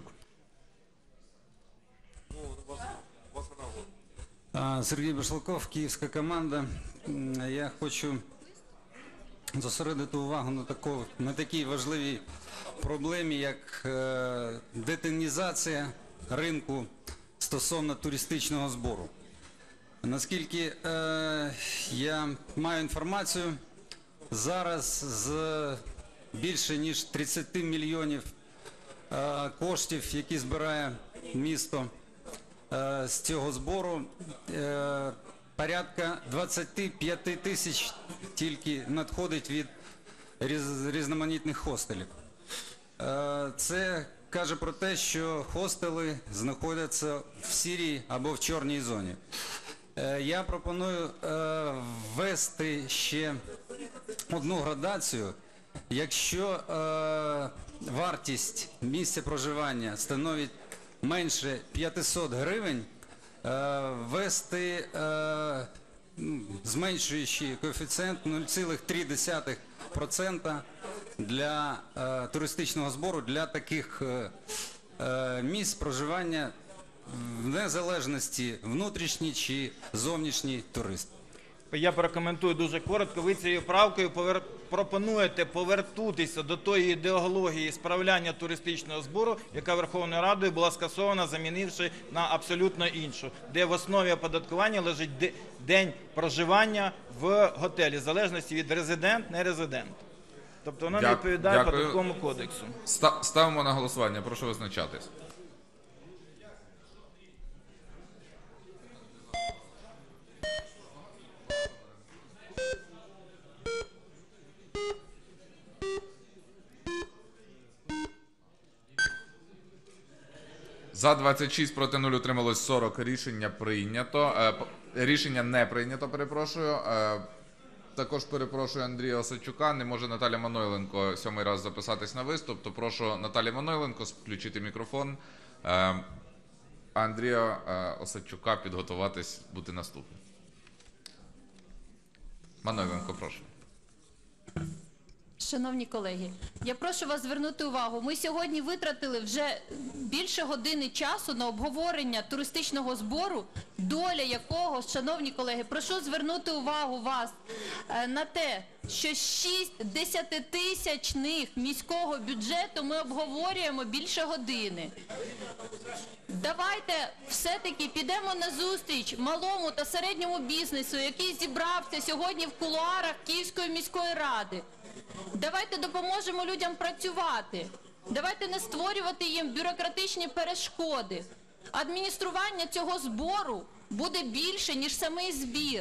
Сергій Башлаков, київська команда. Я хочу зосередити увагу на такій важливій проблемі, як детінізація ринку стосовно туристичного збору. Наскільки я маю інформацію, зараз з більше ніж 30 мільйонів коштів, які збирає місто з цього збору, порядка 25 тисяч тільки надходить від різноманітних хостелів. Це каже про те, що хостели знаходяться в сірій або в чорній зоні. Я пропоную ввести ще одну градацію. Якщо вартість місця проживання становить менше 500 гривень, ввести, зменшуючи коефіцієнт 0,3% для туристичного збору для таких місць проживання в незалежності внутрішній чи зовнішній турист. Я прокоментую дуже коротко. Ви цією правкою пропонуєте повернутися до тої ідеології справляння туристичного збору, яка Верховною Радою була скасована, замінивши на абсолютно іншу, де в основі оподаткування лежить день проживання в готелі, в залежності від резидент, не резидент. Тобто воно не відповідає податковому кодексу. Ставимо на голосування, прошу визначатись. За 26, проти 0, утрималось 40. Рішення прийнято. Рішення не прийнято, перепрошую. Також перепрошую Андрія Осадчука. Не може Наталя Манойленко 7-й раз записатись на виступ, то прошу Наталі Манойленко включити мікрофон. Андрія Осадчука підготуватись бути наступним. Манойленко, прошу. Шановні колеги, я прошу вас звернути увагу. Ми сьогодні витратили вже більше години часу на обговорення туристичного збору, доля якого, шановні колеги, прошу звернути увагу вас на те, що 6 десятитисячних міського бюджету ми обговорюємо більше години. Давайте все-таки підемо на зустріч малому та середньому бізнесу, який зібрався сьогодні в кулуарах Київської міської ради. Давайте допоможемо людям працювати. Давайте не створювати їм бюрократичні перешкоди. Адміністрування цього збору буде більше, ніж самий збір.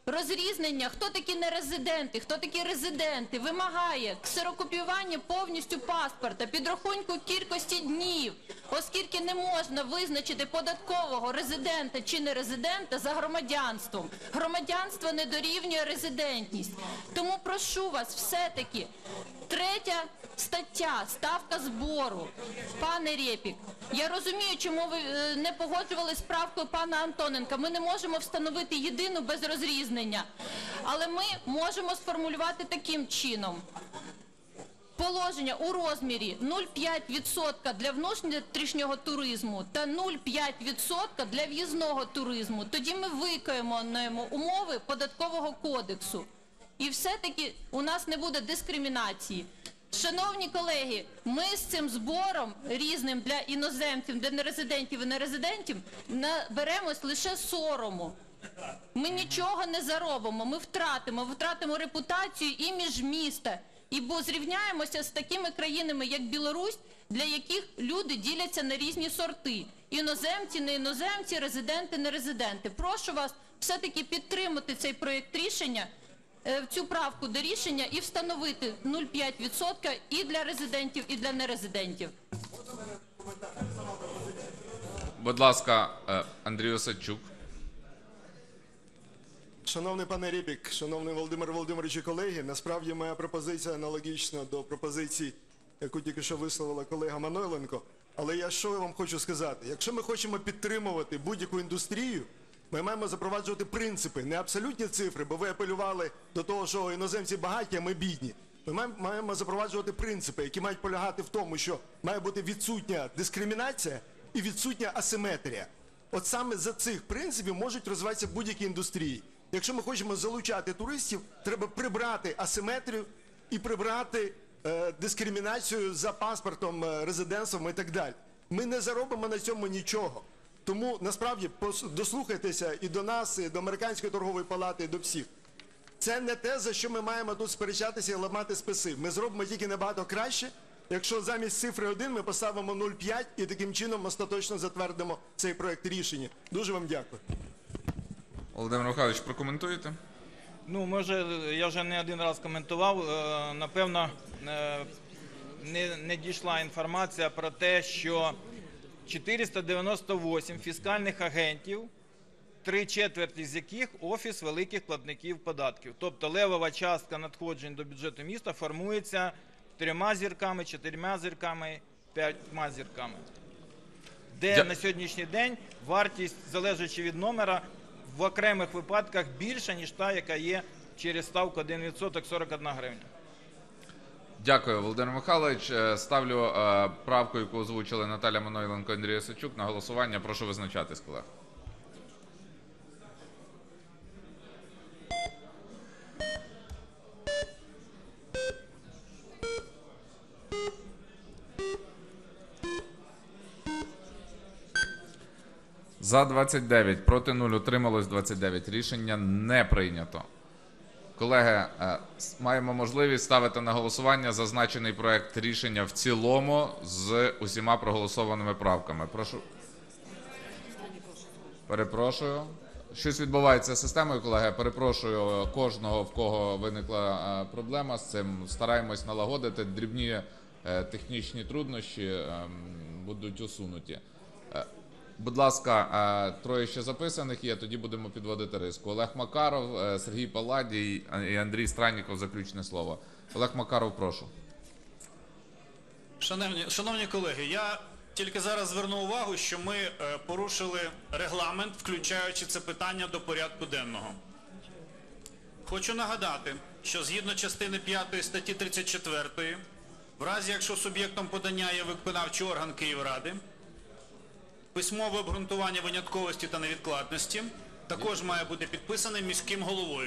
розрізнення, хто такі нерезиденти, хто такі резиденти, вимагає ксерокопіювання повністю паспорта, підрахунку кількості днів, оскільки не можна визначити податкового резидента чи нерезидента за громадянством. Громадянство не дорівнює резидентність. Тому прошу вас все-таки, 3 стаття, ставка збору. Пане Рєпік, я розумію, чому ви не погоджували з правкою пана Антоненка. Ми не можемо встановити єдину без розрізнення. Але ми можемо сформулювати таким чином. Положення у розмірі 0,5% для внутрішнього туризму та 0,5% для в'їзного туризму. Тоді ми виконуємо умови Податкового кодексу. І все-таки у нас не буде дискримінації. Шановні колеги, ми з цим збором різним для іноземців, для нерезидентів і нерезидентів наберемось лише сорому. Ми нічого не заробимо, ми втратимо репутацію імідж міста. І зрівняємося з такими країнами, як Білорусь, для яких люди діляться на різні сорти. Іноземці, не іноземці, резиденти, не резиденти. Прошу вас все-таки підтримати цей проєкт рішення, цю правку до рішення і встановити 0,5% і для резидентів, і для нерезидентів. Будь ласка, Андрій Осадчук. Шановний пане Рєпік, шановний Володимир Володимирович і колеги, насправді моя пропозиція аналогічна до пропозиції, яку тільки що висловила колега Манойленко. Але я що вам хочу сказати? Якщо ми хочемо підтримувати будь-яку індустрію, ми маємо запроваджувати принципи, не абсолютні цифри, бо ви апелювали до того, що іноземці багаті, а ми бідні. Ми маємо запроваджувати принципи, які мають полягати в тому, що має бути відсутня дискримінація і відсутня асиметрія. От саме за цих принципів можуть розвиватися будь-які індустрії. Якщо ми хочемо залучати туристів, треба прибрати асиметрію і прибрати дискримінацію за паспортом, резидентством і так далі. Ми не заробимо на цьому нічого. Тому, насправді, дослухайтеся і до нас, і до Американської торгової палати, і до всіх. Це не те, за що ми маємо тут сперечатися і ламати списи. Ми зробимо тільки набагато краще, якщо замість цифри 1 ми поставимо 0,5 і таким чином остаточно затвердимо цей проект рішення. Дуже вам дякую. Володимир Михайлович, прокоментуєте? Ну, може, я вже не один раз коментував, напевно, не дійшла інформація про те, що 498 фіскальних агентів, 3/4 з яких Офіс великих платників податків. Тобто левова частка надходжень до бюджету міста формується 3 зірками, 4 зірками, 5 зірками. Де на сьогоднішній день вартість, залежачи від номера, в окремих випадках більша, ніж та, яка є через ставку 1% 41 гривня. Дякую, Володимир Михайлович. Ставлю правку, яку озвучили Наталя Манойленко і Андрій Осадчук, на голосування. Прошу визначатись, колег. За 29, проти 0, утрималось 29. Рішення не прийнято. Колеги, маємо можливість ставити на голосування зазначений проект рішення в цілому з усіма проголосованими правками. Прошу. Перепрошую. Щось відбувається з системою, колеги. Перепрошую кожного, в кого виникла проблема з цим. Стараємось налагодити. Дрібні технічні труднощі будуть усунуті. Будь ласка, 3 ще записаних є, тоді будемо підводити риску. Олег Макаров, Сергій Палладій і Андрій Странніков, заключне слово. Олег Макаров, прошу. Шановні колеги, я тільки зараз зверну увагу, що ми порушили регламент, включаючи це питання до порядку денного. Хочу нагадати, що згідно частини 5 статті 34, в разі якщо суб'єктом подання є виконавчий орган Київради, письмове обґрунтування винятковості та невідкладності також має бути підписане міським головою.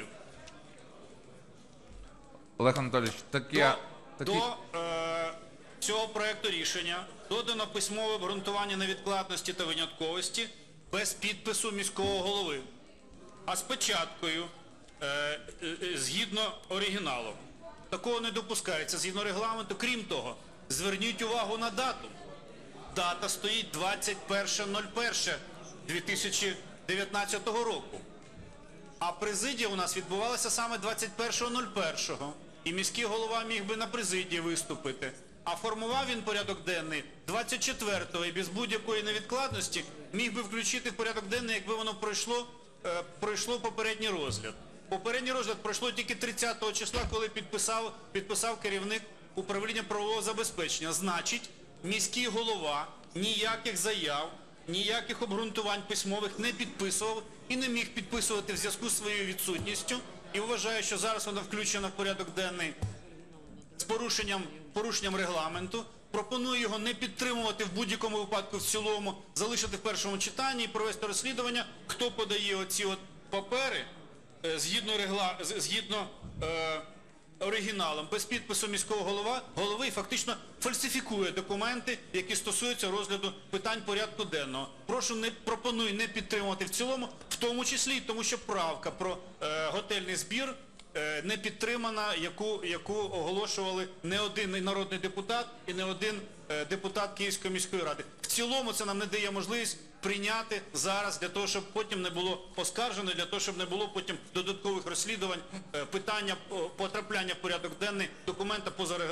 Олег Анатолійович, До цього проекту рішення додано письмове обґрунтування невідкладності та винятковості без підпису міського голови, а з печаткою згідно оригіналу. Такого не допускається згідно регламенту. Крім того, зверніть увагу на дату. Дата стоїть 21.01.2019 року. А президія у нас відбувалася саме 21.01. І міський голова міг би на президії виступити. А формував він порядок денний 24-го і без будь-якої невідкладності міг би включити в порядок денний, якби воно пройшло попередній розгляд. Попередній розгляд пройшло тільки 30-го числа, коли підписав керівник управління правового забезпечення. Значить, міський голова ніяких заяв, ніяких обґрунтувань письмових не підписував і не міг підписувати в зв'язку з своєю відсутністю. І вважаю, що зараз вона включена в порядок денний з порушенням регламенту. Пропоную його не підтримувати в будь-якому випадку в цілому, залишити в першому читанні і провести розслідування, хто подає оці от папери згідно оригіналом, без підпису міського голови і фактично фальсифікує документи, які стосуються розгляду питань порядку денного. Пропоную не підтримувати в цілому, в тому числі, тому що правка про готельний збір не підтримана, яку оголошували не один народний депутат і не один депутат Київської міської ради. В цілому це нам не дає можливість прийняти зараз, для того, щоб потім не було оскаржено, для того, щоб не було потім додаткових розслідувань, питання потрапляння в порядок денний документа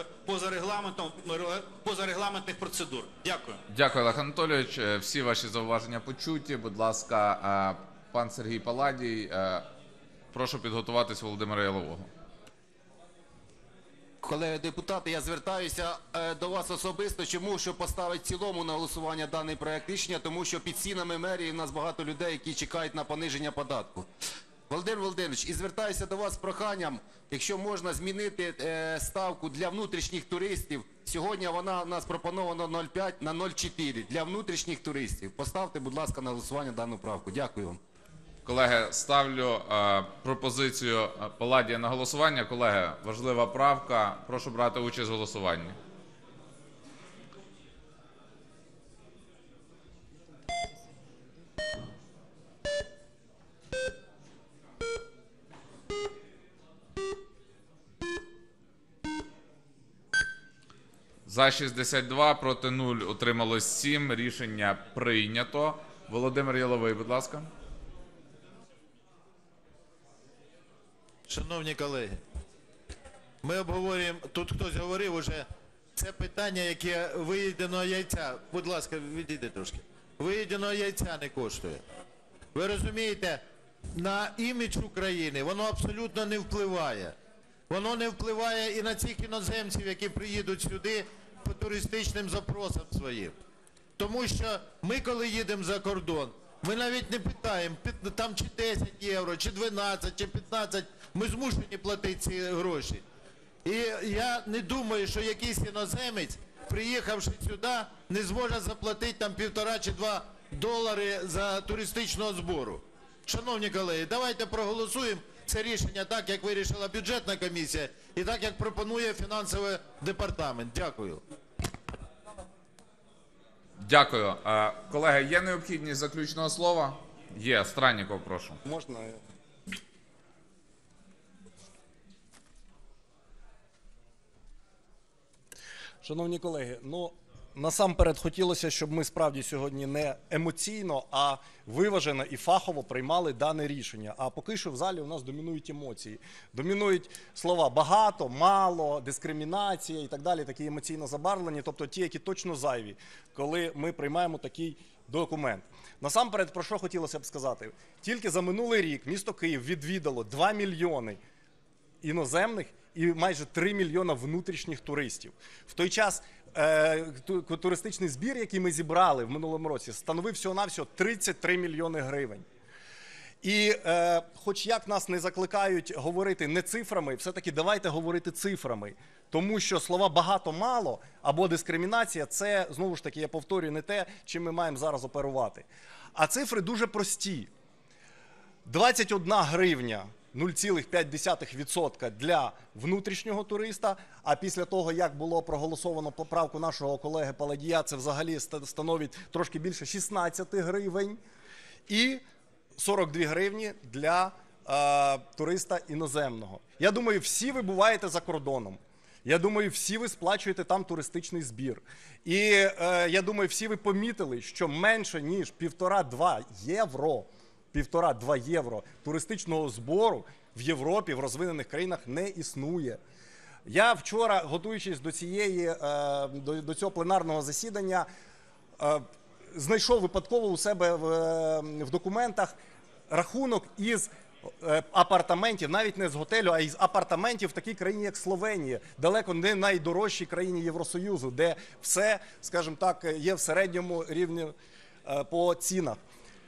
позарегламентних процедур. Дякую. Дякую, Олег Анатолійович. Всі ваші зауваження почуті. Будь ласка, пан Сергій Паладій. Прошу підготуватись Володимира Ялового. Колеги депутати, я звертаюся до вас особисто. Чому? Щоб поставити в цілому на голосування даний проект рішення, тому що під стінами мерії в нас багато людей, які чекають на пониження податку. Володимир Володимирович, і звертаюся до вас з проханням, якщо можна змінити ставку для внутрішніх туристів. Сьогодні вона у нас пропонована 0,5 на 0,4 для внутрішніх туристів. Поставте, будь ласка, на голосування дану правку. Дякую вам. Колеги, ставлю пропозицію Паладія на голосування. Колеги, важлива правка. Прошу брати участь в голосуванні. За 62, проти 0, утрималось 7. Рішення прийнято. Володимир Яловий, будь ласка. Шановні колеги, ми обговорюємо, тут хтось говорив уже, це питання, яке виїденого яйця, будь ласка, відійди трошки, виїденого яйця не коштує. Ви розумієте, на імідж України воно абсолютно не впливає. Воно не впливає і на цих іноземців, які приїдуть сюди по туристичним запросам своїм. Тому що ми, коли їдемо за кордон, ми навіть не питаємо, там чи 10 євро, чи 12, чи 15, ми змушені платити ці гроші. І я не думаю, що якийсь іноземець, приїхавши сюди, не зможе заплатити там 1,5 чи 2 долари за туристичного збору. Шановні колеги, давайте проголосуємо це рішення так, як вирішила бюджетна комісія, і так, як пропонує фінансовий департамент. Дякую. Дякую. Колеги, є необхідність заключного слова? Є. Странніков, прошу. Можна? Шановні колеги, насамперед хотілося, щоб ми справді сьогодні не емоційно, а виважено і фахово приймали дане рішення. А поки що в залі у нас домінують емоції. Домінують слова багато, мало, дискримінація і так далі, такі емоційно забарвлені, тобто ті, які точно зайві, коли ми приймаємо такий документ. Насамперед, про що хотілося б сказати? Тільки за минулий рік місто Київ відвідало 2 мільйони іноземних і майже 3 мільйона внутрішніх туристів. В той час туристичний збір, який ми зібрали в минулому році, становив всього-навсього 33 мільйони гривень. І хоч як нас не закликають говорити не цифрами, все-таки давайте говорити цифрами. Тому що слова «багато-мало» або дискримінація – це, знову ж таки, я повторюю, не те, чим ми маємо зараз оперувати. А цифри дуже прості. 21 гривня 0,5% для внутрішнього туриста, а після того, як було проголосовано поправку нашого колеги Паладія, це взагалі становить трошки більше 16 гривень, і 42 гривні для туриста іноземного. Я думаю, всі ви буваєте за кордоном. Я думаю, всі ви сплачуєте там туристичний збір. І я думаю, всі ви помітили, що менше ніж 1,5-2 євро 1,5-2 євро туристичного збору в Європі, в розвинених країнах не існує. Я вчора, готуючись до цього пленарного засідання, знайшов випадково у себе в документах рахунок із апартаментів, навіть не з готелю, а із апартаментів в такій країні, як Словенія, далеко не найдорожчій країні Євросоюзу, де все, скажімо так, є в середньому рівні по цінах.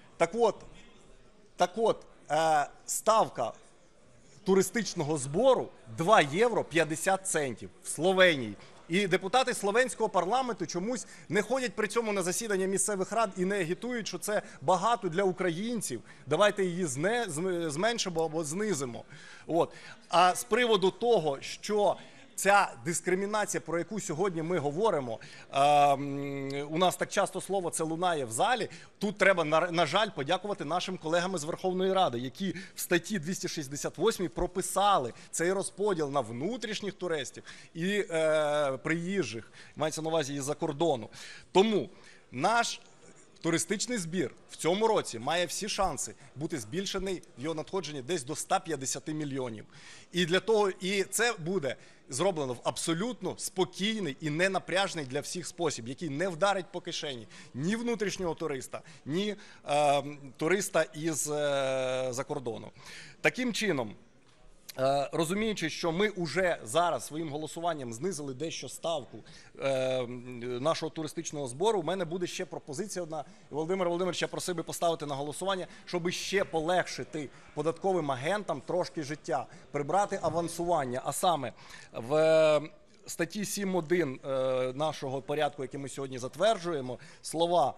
Так от, ставка туристичного збору 2 євро 50 центів в Словенії. І депутати словенського парламенту чомусь не ходять при цьому на засідання місцевих рад і не агітують, що це багато для українців. Давайте її зменшимо або знизимо. А з приводу того, що ця дискримінація, про яку сьогодні ми говоримо, у нас так часто слово це лунає в залі, тут треба, на жаль, подякувати нашим колегам з Верховної Ради, які в статті 268 прописали цей розподіл на внутрішніх туристів і приїжджих, мається на увазі із-за кордону. Тому наш туристичний збір в цьому році має всі шанси бути збільшений в його надходженні десь до 150 мільйонів. І це буде зроблено в абсолютно спокійний і ненапряжний для всіх спосіб, який не вдарить по кишені ні внутрішнього туриста, ні туриста із-за кордону. Таким чином, розуміючи, що ми вже зараз своїм голосуванням знизили дещо ставку нашого туристичного збору, у мене буде ще пропозиція одна. Володимир Володимирович, я просив би поставити на голосування, щоб ще полегшити податковим агентам трошки життя, прибрати авансування, а саме в статті 7.1 нашого порядку, який ми сьогодні затверджуємо, слова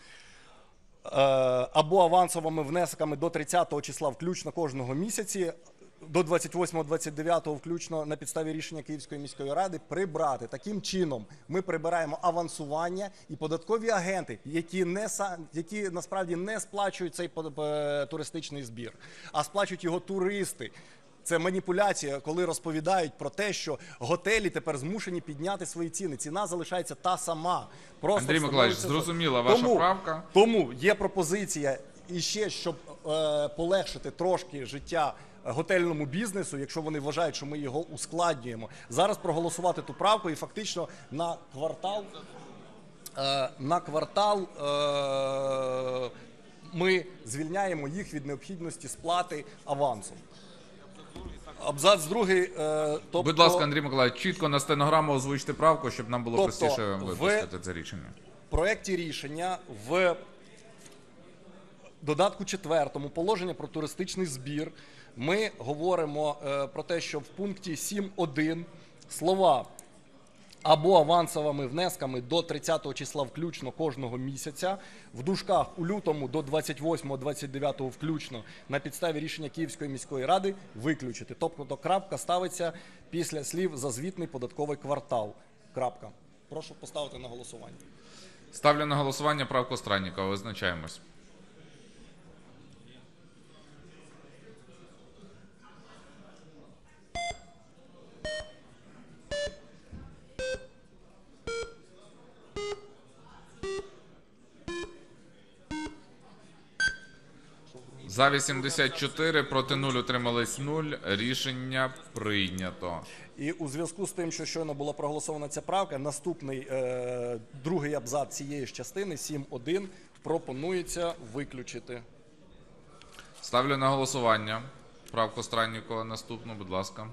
або авансовими внесками до 30 числа включно кожного місяці, до 28-29 включно на підставі рішення Київської міської ради прибрати. Таким чином ми прибираємо авансування і податкові агенти, які насправді не сплачують цей туристичний збір, а сплачують його туристи. Це маніпуляція, коли розповідають про те, що готелі тепер змушені підняти свої ціни. Ціна залишається та сама. Андрій Миколаївич, зрозуміла ваша правка. Тому є пропозиція іще, щоб полегшити трошки життя готельному бізнесу, якщо вони вважають, що ми його ускладнюємо. Зараз проголосувати ту правку і фактично на квартал ми звільняємо їх від необхідності сплати авансом. Абзац другий. Будь ласка, Андрій Миколаївич, чітко на стенограму озвучте правку, щоб нам було простіше випустити це рішення. В проєкті рішення в додатку 4 положення про туристичний збір ми говоримо про те, що в пункті 7.1 слова або авансовими внесками до 30 числа включно кожного місяця, в дужках у лютому до 28-29 включно на підставі рішення Київської міської ради виключити. Тобто крапка ставиться після слів «за звітний податковий квартал». Крапка. Прошу поставити на голосування. Ставлю на голосування правку Страннікова. Визначаємось. За 84, проти 0, утримались 0. Рішення прийнято. І у зв'язку з тим, що щойно була проголосована ця правка, наступний другий абзац цієї ж частини, 7.1, пропонується виключити. Ставлю на голосування правку Страннікова наступну, будь ласка.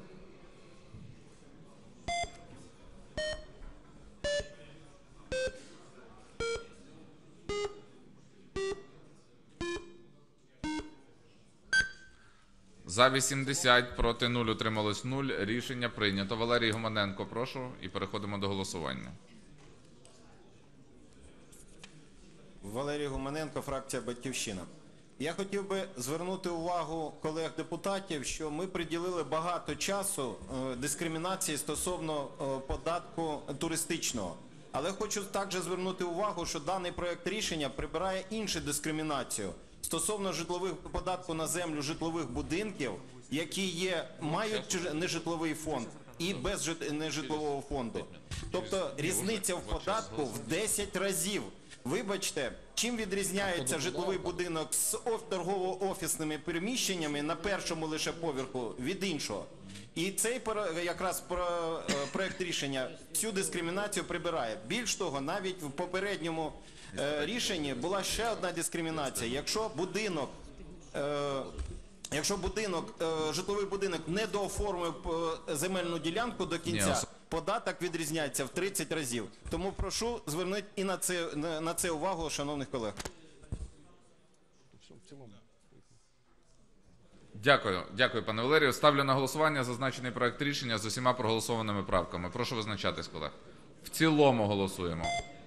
За 80, проти 0, утрималось 0. Рішення прийнято. Валерій Гоманенко, прошу. І переходимо до голосування. Валерій Гоманенко, фракція «Батьківщина». Я хотів би звернути увагу колег-депутатів, що ми приділили багато часу дискримінації стосовно податку туристичного. Але хочу також звернути увагу, що даний проект рішення прибирає іншу дискримінацію стосовно податку на землю житлових будинків, які мають нежитловий фонд і без нежитлового фонду. Тобто різниця в податку в 10 разів. Вибачте, чим відрізняється житловий будинок з торгово-офісними приміщеннями на першому лише поверху від іншого? І цей якраз проект рішення цю дискримінацію прибирає. Більш того, навіть в попередньому рішенні була ще одна дискримінація. Якщо житловий будинок не дооформив земельну ділянку до кінця, податок відрізняється в 30 разів. Тому прошу звернути і на це увагу, шановних колег. Дякую, пане Валерію. Ставлю на голосування зазначений проект рішення з усіма проголосованими правками. Прошу визначатись, колег. В цілому голосуємо.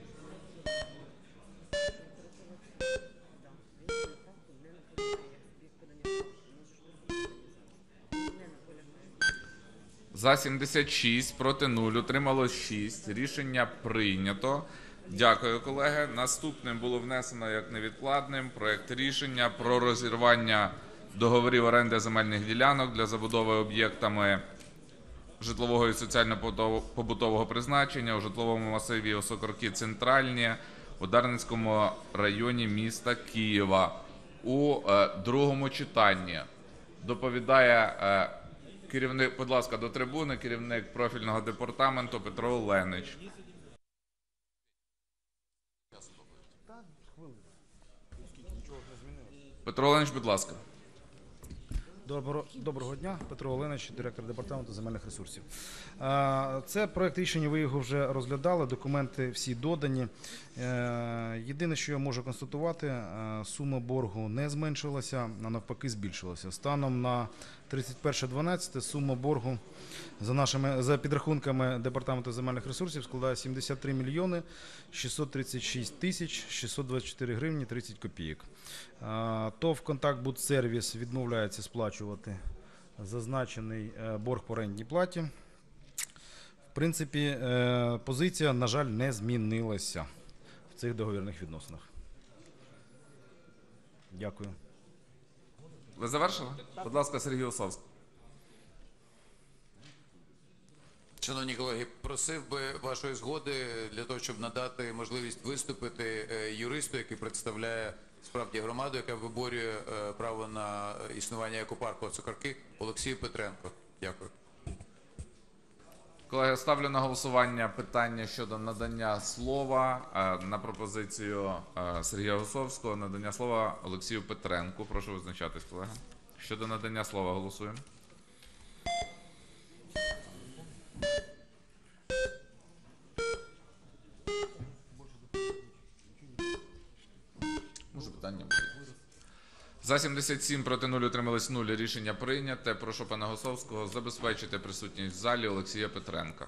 За 76, проти 0, утрималось 6. Рішення прийнято. Дякую, колеги. Наступним було внесено як невідкладним проект рішення про розірвання договорів оренди земельних ділянок для забудови об'єктами житлового і соціально-побутового призначення у житловому масиві Осокорки Центральні у Дарницькому районі міста Києва у другому читанні. Доповідає керівник, будь ласка, до трибуни, керівник профільного департаменту Петро Оленич. Петро Оленич, будь ласка. Доброго дня, Петро Оленич, директор департаменту земельних ресурсів. Це проект рішення, ви його вже розглядали, документи всі додані. Єдине, що я можу констатувати, сума боргу не зменшилася, а навпаки збільшилася. Станом на 31.12 сума боргу за підрахунками департаменту земельних ресурсів складає 73 мільйони 636 тисяч 624 гривні 30 копійок. ТОВ «Контактбудсервіс» відмовляється сплачувати зазначений борг по орендній платі. В принципі, позиція, на жаль, не змінилася в цих договірних відносинах. Дякую. Ви завершили? Будь ласка, Сергій Осовський. Шановні колеги, просив би вашої згоди для того, щоб надати можливість виступити юристу, який представляє справді громаду, яка виборює право на існування екопарку Осокорки, Олексію Петренко. Дякую. Колеги, ставлю на голосування питання щодо надання слова на пропозицію Сергія Осовського, надання слова Олексію Петренку. Прошу визначатись, колеги. Щодо надання слова голосуємо. Може питання буде. За 77, проти 0, утримались 0. Рішення прийняте. Прошу пана Осовського забезпечити присутність в залі Олексія Петренка.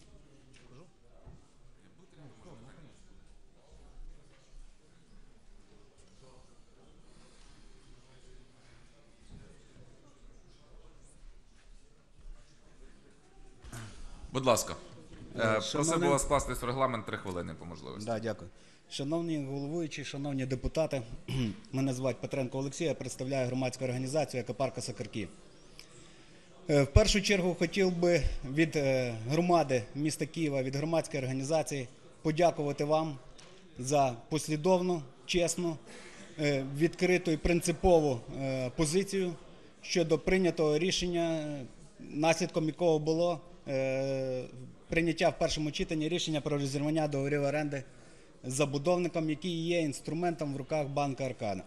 Будь ласка. Просив би вас вкластись в регламент 3 хвилини по можливості. Да, дякую. Шановні головуючі, шановні депутати, мене звати Петренко Олексій, я представляю громадську організацію «Екопарк Осокорки». В першу чергу хотів би від громади міста Києва, від громадської організації подякувати вам за послідовну, чесну, відкриту і принципову позицію щодо прийнятого рішення, наслідком якого було прийняття в першому читанні рішення про розірвання договорів оренди з забудовником, який є інструментом в руках банка Аркада.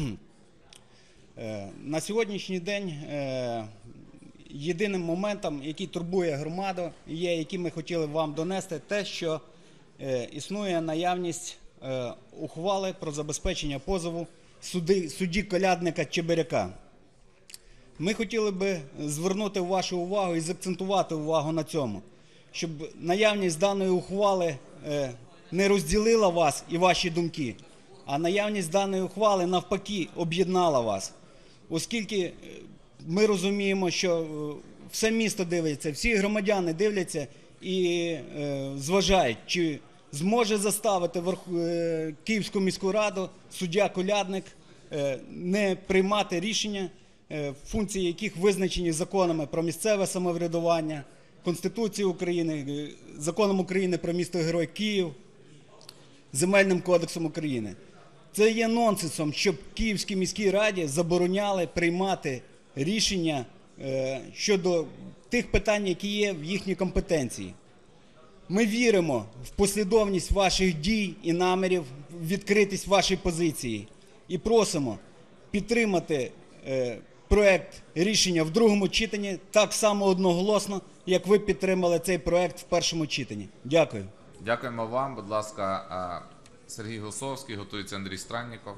На сьогоднішній день єдиним моментом, який турбує громаду, є, який ми хотіли вам донести, те, що існує наявність ухвали про забезпечення позову судді колядника Чебиряка. Ми хотіли би звернути вашу увагу і заакцентувати увагу на цьому, щоб наявність даної ухвали не розділила вас і ваші думки, а наявність даної ухвали навпаки об'єднала вас. Оскільки ми розуміємо, що все місто дивиться, всі громадяни дивляться і зважають, чи зможе заставити Київську міську раду суддя колядник не приймати рішення, функції яких визначені законами про місцеве самоврядування, Конституцією України, Законом України про місто-герой Київ. Земельним кодексом України. Це є нонсенсом, щоб Київській міській раді забороняли приймати рішення щодо тих питань, які є в їхній компетенції. Ми віримо в послідовність ваших дій і намірів, в відкритість вашої позиції. І просимо підтримати проект рішення в другому читанні так само одноголосно, як ви підтримали цей проект в першому читанні. Дякую. Дякуємо вам. Будь ласка, Сергій Гусовський, готується Андрій Странніков.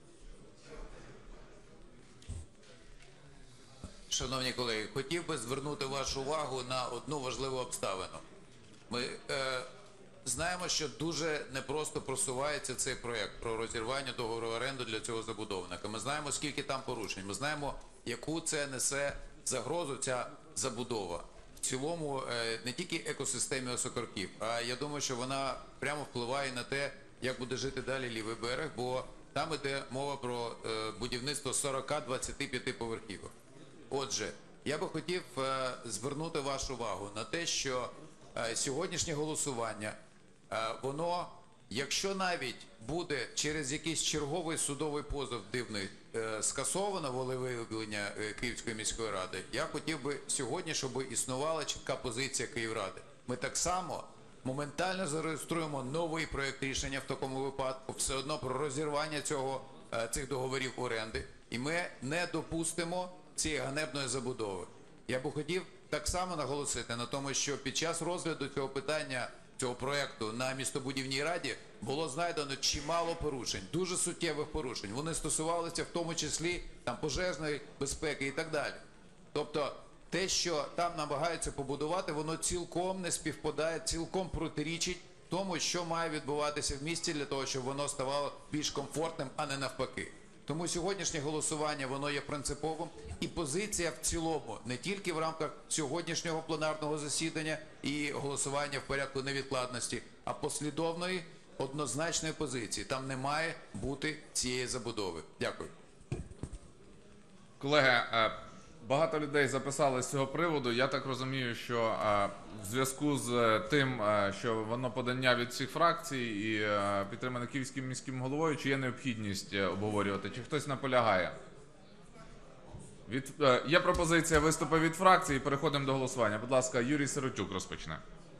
Шановні колеги, хотів би звернути вашу увагу на одну важливу обставину. Ми знаємо, що дуже непросто просувається цей проєкт про розірвання договору оренди для цього забудовника. Ми знаємо, скільки там порушень. Ми знаємо, яку це несе загрозу ця забудова. В цілому не тільки екосистемі Осокорків, а я думаю, що вона прямо впливає на те, як буде жити далі лівий берег, бо там іде мова про будівництво 40-25 поверхівок. Отже, я би хотів звернути вашу увагу на те, що сьогоднішнє голосування, воно, якщо навіть буде через якийсь черговий судовий позов дивний скасовано волевиявлення Київської міської ради, я хотів би сьогодні, щоб існувала чітка позиція Київради. Ми так само моментально зареєструємо новий проєкт рішення в такому випадку, все одно про розірвання цих договорів оренди, і ми не допустимо цієї ганебної забудови. Я би хотів так само наголосити на тому, що під час розгляду цього питання, цього проєкту на містобудівній раді було знайдено чимало порушень, дуже суттєвих порушень. Вони стосувалися в тому числі там пожежної безпеки і так далі. Тобто те, що там намагаються побудувати, воно цілком не співпадає, цілком протирічить тому, що має відбуватися в місті для того, щоб воно ставало більш комфортним, а не навпаки. Тому сьогоднішнє голосування, воно є принциповим, і позиція в цілому, не тільки в рамках сьогоднішнього пленарного засідання і голосування в порядку невідкладності, а послідовної, однозначної позиції. Там не має бути цієї забудови. Дякую. Колеги, багато людей записали з цього приводу. Я так розумію, що в зв'язку з тим, що воно подання від всіх фракцій і підтримане Київським міським головою, чи є необхідність обговорювати, чи хтось наполягає? Є пропозиція виступу від фракції, переходимо до голосування. Будь ласка, Юрій Сиротюк розпочне.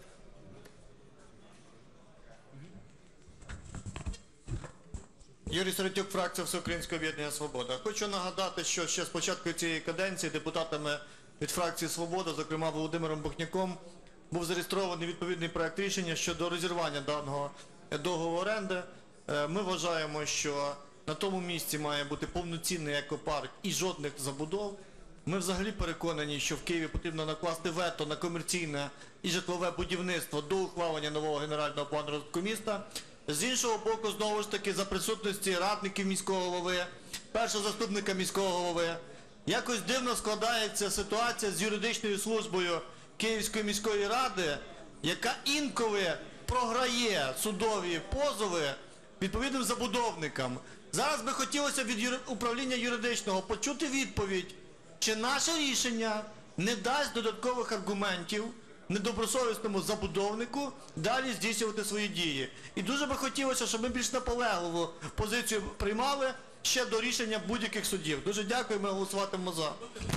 Юрій Сиротюк, фракція Всеукраїнського об'єднання «Свобода». Хочу нагадати, що ще з початку цієї каденції депутатами від фракції «Свобода», зокрема Володимиром Бухняком, був зареєстрований відповідний проект рішення щодо розірвання даного договору оренди. Ми вважаємо, що на тому місці має бути повноцінний екопарк і жодних забудов. Ми взагалі переконані, що в Києві потрібно накласти вето на комерційне і житлове будівництво до ухвалення нового генерального плану розвитку міста. З іншого боку, знову ж таки, за присутності радників міського голови, першого заступника міського голови, якось дивно складається ситуація з юридичною службою Київської міської ради, яка інколи програє судові позови відповідним забудовникам. Зараз би хотілося від управління юридичного почути відповідь, чи наше рішення не дасть додаткових аргументів недобросовісному забудовнику далі здійснювати свої дії. І дуже би хотілося, щоб ми більш наполегливу позицію приймали ще до рішення будь-яких судів. Дуже дякую, ми голосуватимемо за.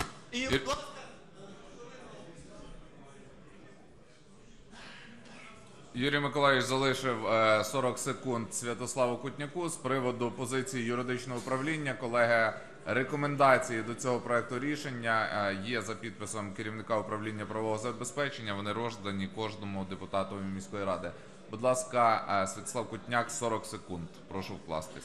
Юрій Миколаївич залишив 40 секунд Святославу Кутняку з приводу позиції юридичного управління. Колеги, рекомендації до цього проекту рішення є за підписом керівника управління правового забезпечення. Вони роздані кожному депутату міської ради. Будь ласка, Святослав Кутняк, 40 секунд. Прошу вкластись.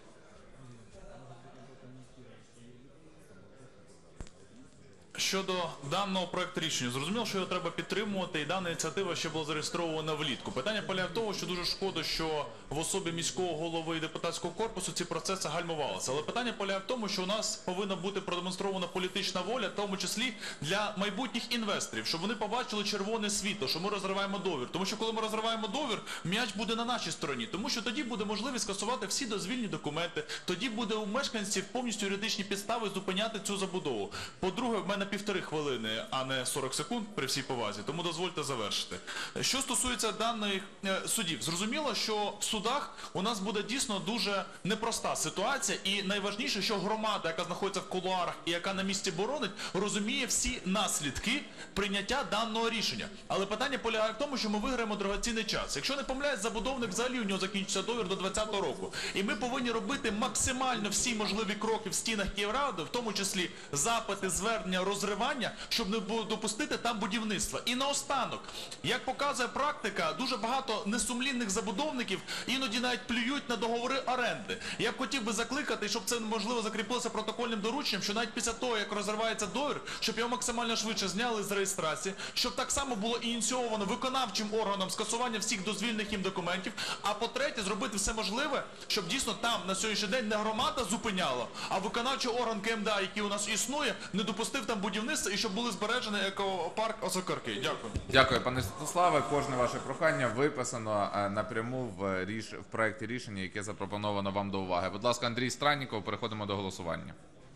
Щодо даного проекту рішення, зрозуміло, що його треба підтримувати, і дана ініціатива ще була зареєстрована влітку. Питання полягає в тому, що дуже шкода, що в особі міського голови і депутатського корпусу ці процеси гальмувалися. Але питання полягає в тому, що у нас повинна бути продемонстрована політична воля, в тому числі для майбутніх інвесторів, щоб вони побачили червоне світло, що ми розриваємо довір. Тому що коли ми розриваємо довір, м'яч буде на нашій стороні. Тому що тоді буде можливість скасувати всі дозвільні документи, тоді буде у мешканців повністю юридичні підстави зупиняти цю забудову. По-друге, в мене 1,5 хвилини, а не 40 секунд при всій повазі, тому дозвольте завершити. Що стосується даних судів, зрозуміло, що в судах у нас буде дійсно дуже непроста ситуація, і найважніше, що громада, яка знаходиться в кулуарах і яка на місці боронить, розуміє всі наслідки прийняття даного рішення. Але питання полягає в тому, що ми виграємо дорогоцінний час. Якщо не помиляюсь, забудовник взагалі у нього закінчиться договір до 2020 року. І ми повинні робити максимально всі можливі кроки в стінах Київради, в тому числі запити, звернення, розривання, щоб не допустити там будівництва. І наостанок, як показує практика, дуже багато несумлінних забудовників іноді навіть плюють на договори оренди. Я б хотів би закликати, щоб це, можливо, закріпилося протокольним дорученням, що навіть після того, як розривається договір, щоб його максимально швидше зняли з реєстрації, щоб так само було ініційовано виконавчим органом скасування всіх дозвільних їм документів, а по-третє, зробити все можливе, щоб дійсно там на сьогоднішній день не громада зупиняла, а виконавчий орган КМДА, який у нас існує, не допустив там будівництва і щоб були збережені екопарк Осокорки. Дякую. Дякую, пане Святославе. Кожне ваше прохання виписано напряму в проєкті рішення, яке запропоновано вам до уваги. Будь ласка, Андрій Странніков, переходимо до голосування.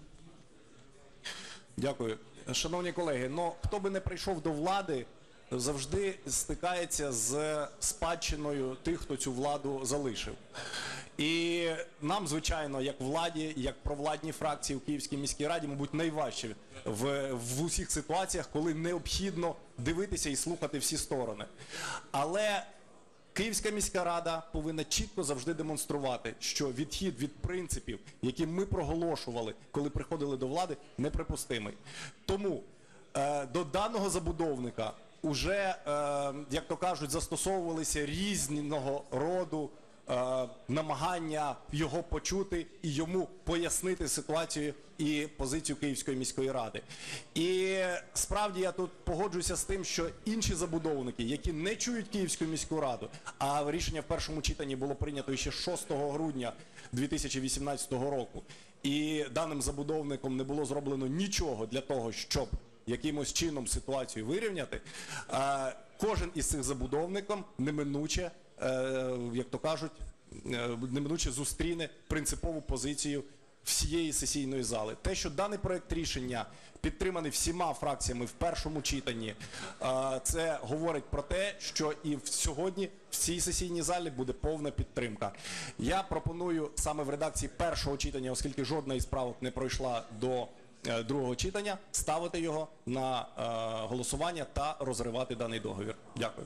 Дякую. Шановні колеги, ну хто би не прийшов до влади, завжди стикається з спадщиною тих, хто цю владу залишив. І нам, звичайно, як владі, як провладній фракції у Київській міській раді, мабуть, найважче в усіх ситуаціях, коли необхідно дивитися і слухати всі сторони. Але Київська міська рада повинна чітко завжди демонструвати, що відхід від принципів, які ми проголошували, коли приходили до влади, неприпустимий. Тому до даного забудовника уже, як то кажуть, застосовувалися різного роду намагання його почути і йому пояснити ситуацію і позицію Київської міської ради. І справді я тут погоджуюся з тим, що інші забудовники, які не чують Київську міську раду, а рішення в першому читанні було прийнято ще 6 грудня 2018 року, і даним забудовником не було зроблено нічого для того, щоб якимось чином ситуацію вирівняти, кожен із цих забудовників неминуче, як то кажуть, неминуче зустріне принципову позицію всієї сесійної зали. Те, що даний проект рішення підтриманий всіма фракціями в першому читанні, це говорить про те, що і сьогодні в цій сесійній залі буде повна підтримка. Я пропоную саме в редакції першого читання, оскільки жодна із правок не пройшла до другого читання, ставити його на голосування та розривати даний договір. Дякую.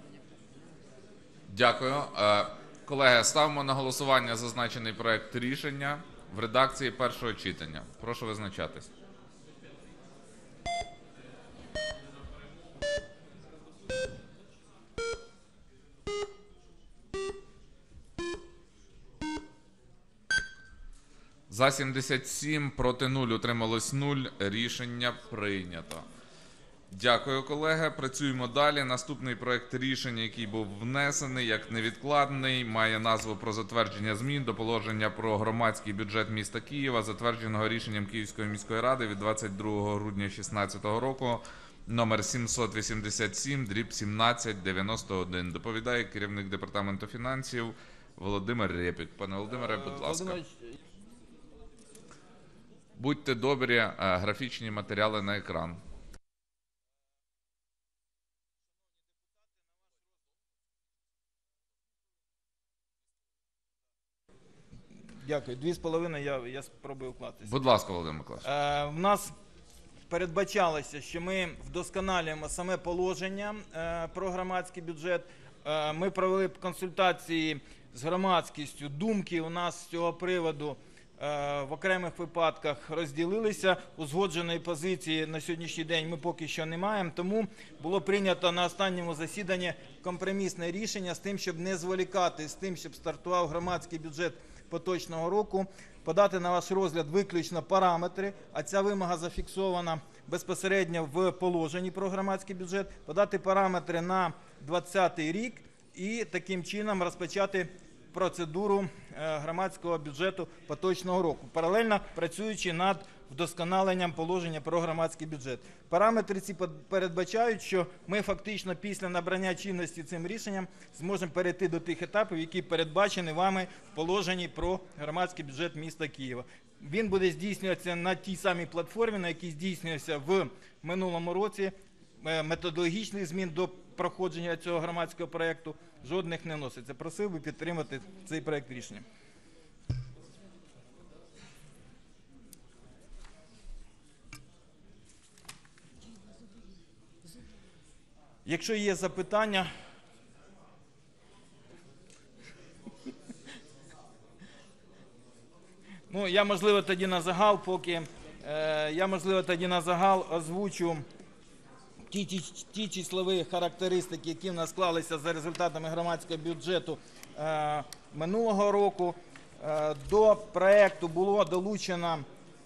Дякую. Колеги, ставимо на голосування зазначений проект рішення в редакції першого читання. Прошу визначатись. За 77, проти 0, утрималось 0. Рішення прийнято. Дякую, колеги. Працюємо далі. Наступний проект рішення, який був внесений як невідкладний, має назву про затвердження змін до положення про громадський бюджет міста Києва, затвердженого рішенням Київської міської ради від 22 грудня 2016 року, номер 787/1791. Доповідає керівник департаменту фінансів Володимир Рєпік. Пане Володимире, будь ласка. Будьте добрі, графічні матеріали на екран. Дякую. 2,5 я спробую вкластися. Будь ласка, Володимир Миколаївич. В нас передбачалося, що ми вдосконалюємо саме положення про громадський бюджет. Ми провели консультації з громадськістю. Думки у нас з цього приводу в окремих випадках розділилися. Узгодженої позиції на сьогоднішній день ми поки що не маємо, тому було прийнято на останньому засіданні компромісне рішення з тим, щоб не зволікати з тим, щоб стартував громадський бюджет поточного року, подати на ваш розгляд виключно параметри, а ця вимога зафіксована безпосередньо в положенні про громадський бюджет, подати параметри на 2020 рік і таким чином розпочати процедуру громадського бюджету поточного року, паралельно працюючи над вдосконаленням положення про громадський бюджет. Параметри ці передбачають, що ми фактично після набрання чинності цим рішенням зможемо перейти до тих етапів, які передбачені вами в положенні про громадський бюджет міста Києва. Він буде здійснюватися на тій самій платформі, на якій здійснювався в минулому році. Методологічних змін до проходження цього громадського проєкту жодних не носиться. Просив би підтримати цей проєкт рішення. Якщо є запитання, ну, я, можливо, тоді на загал, озвучу ті числові характеристики, які в нас склалися за результатами громадського бюджету минулого року. До проєкту було долучено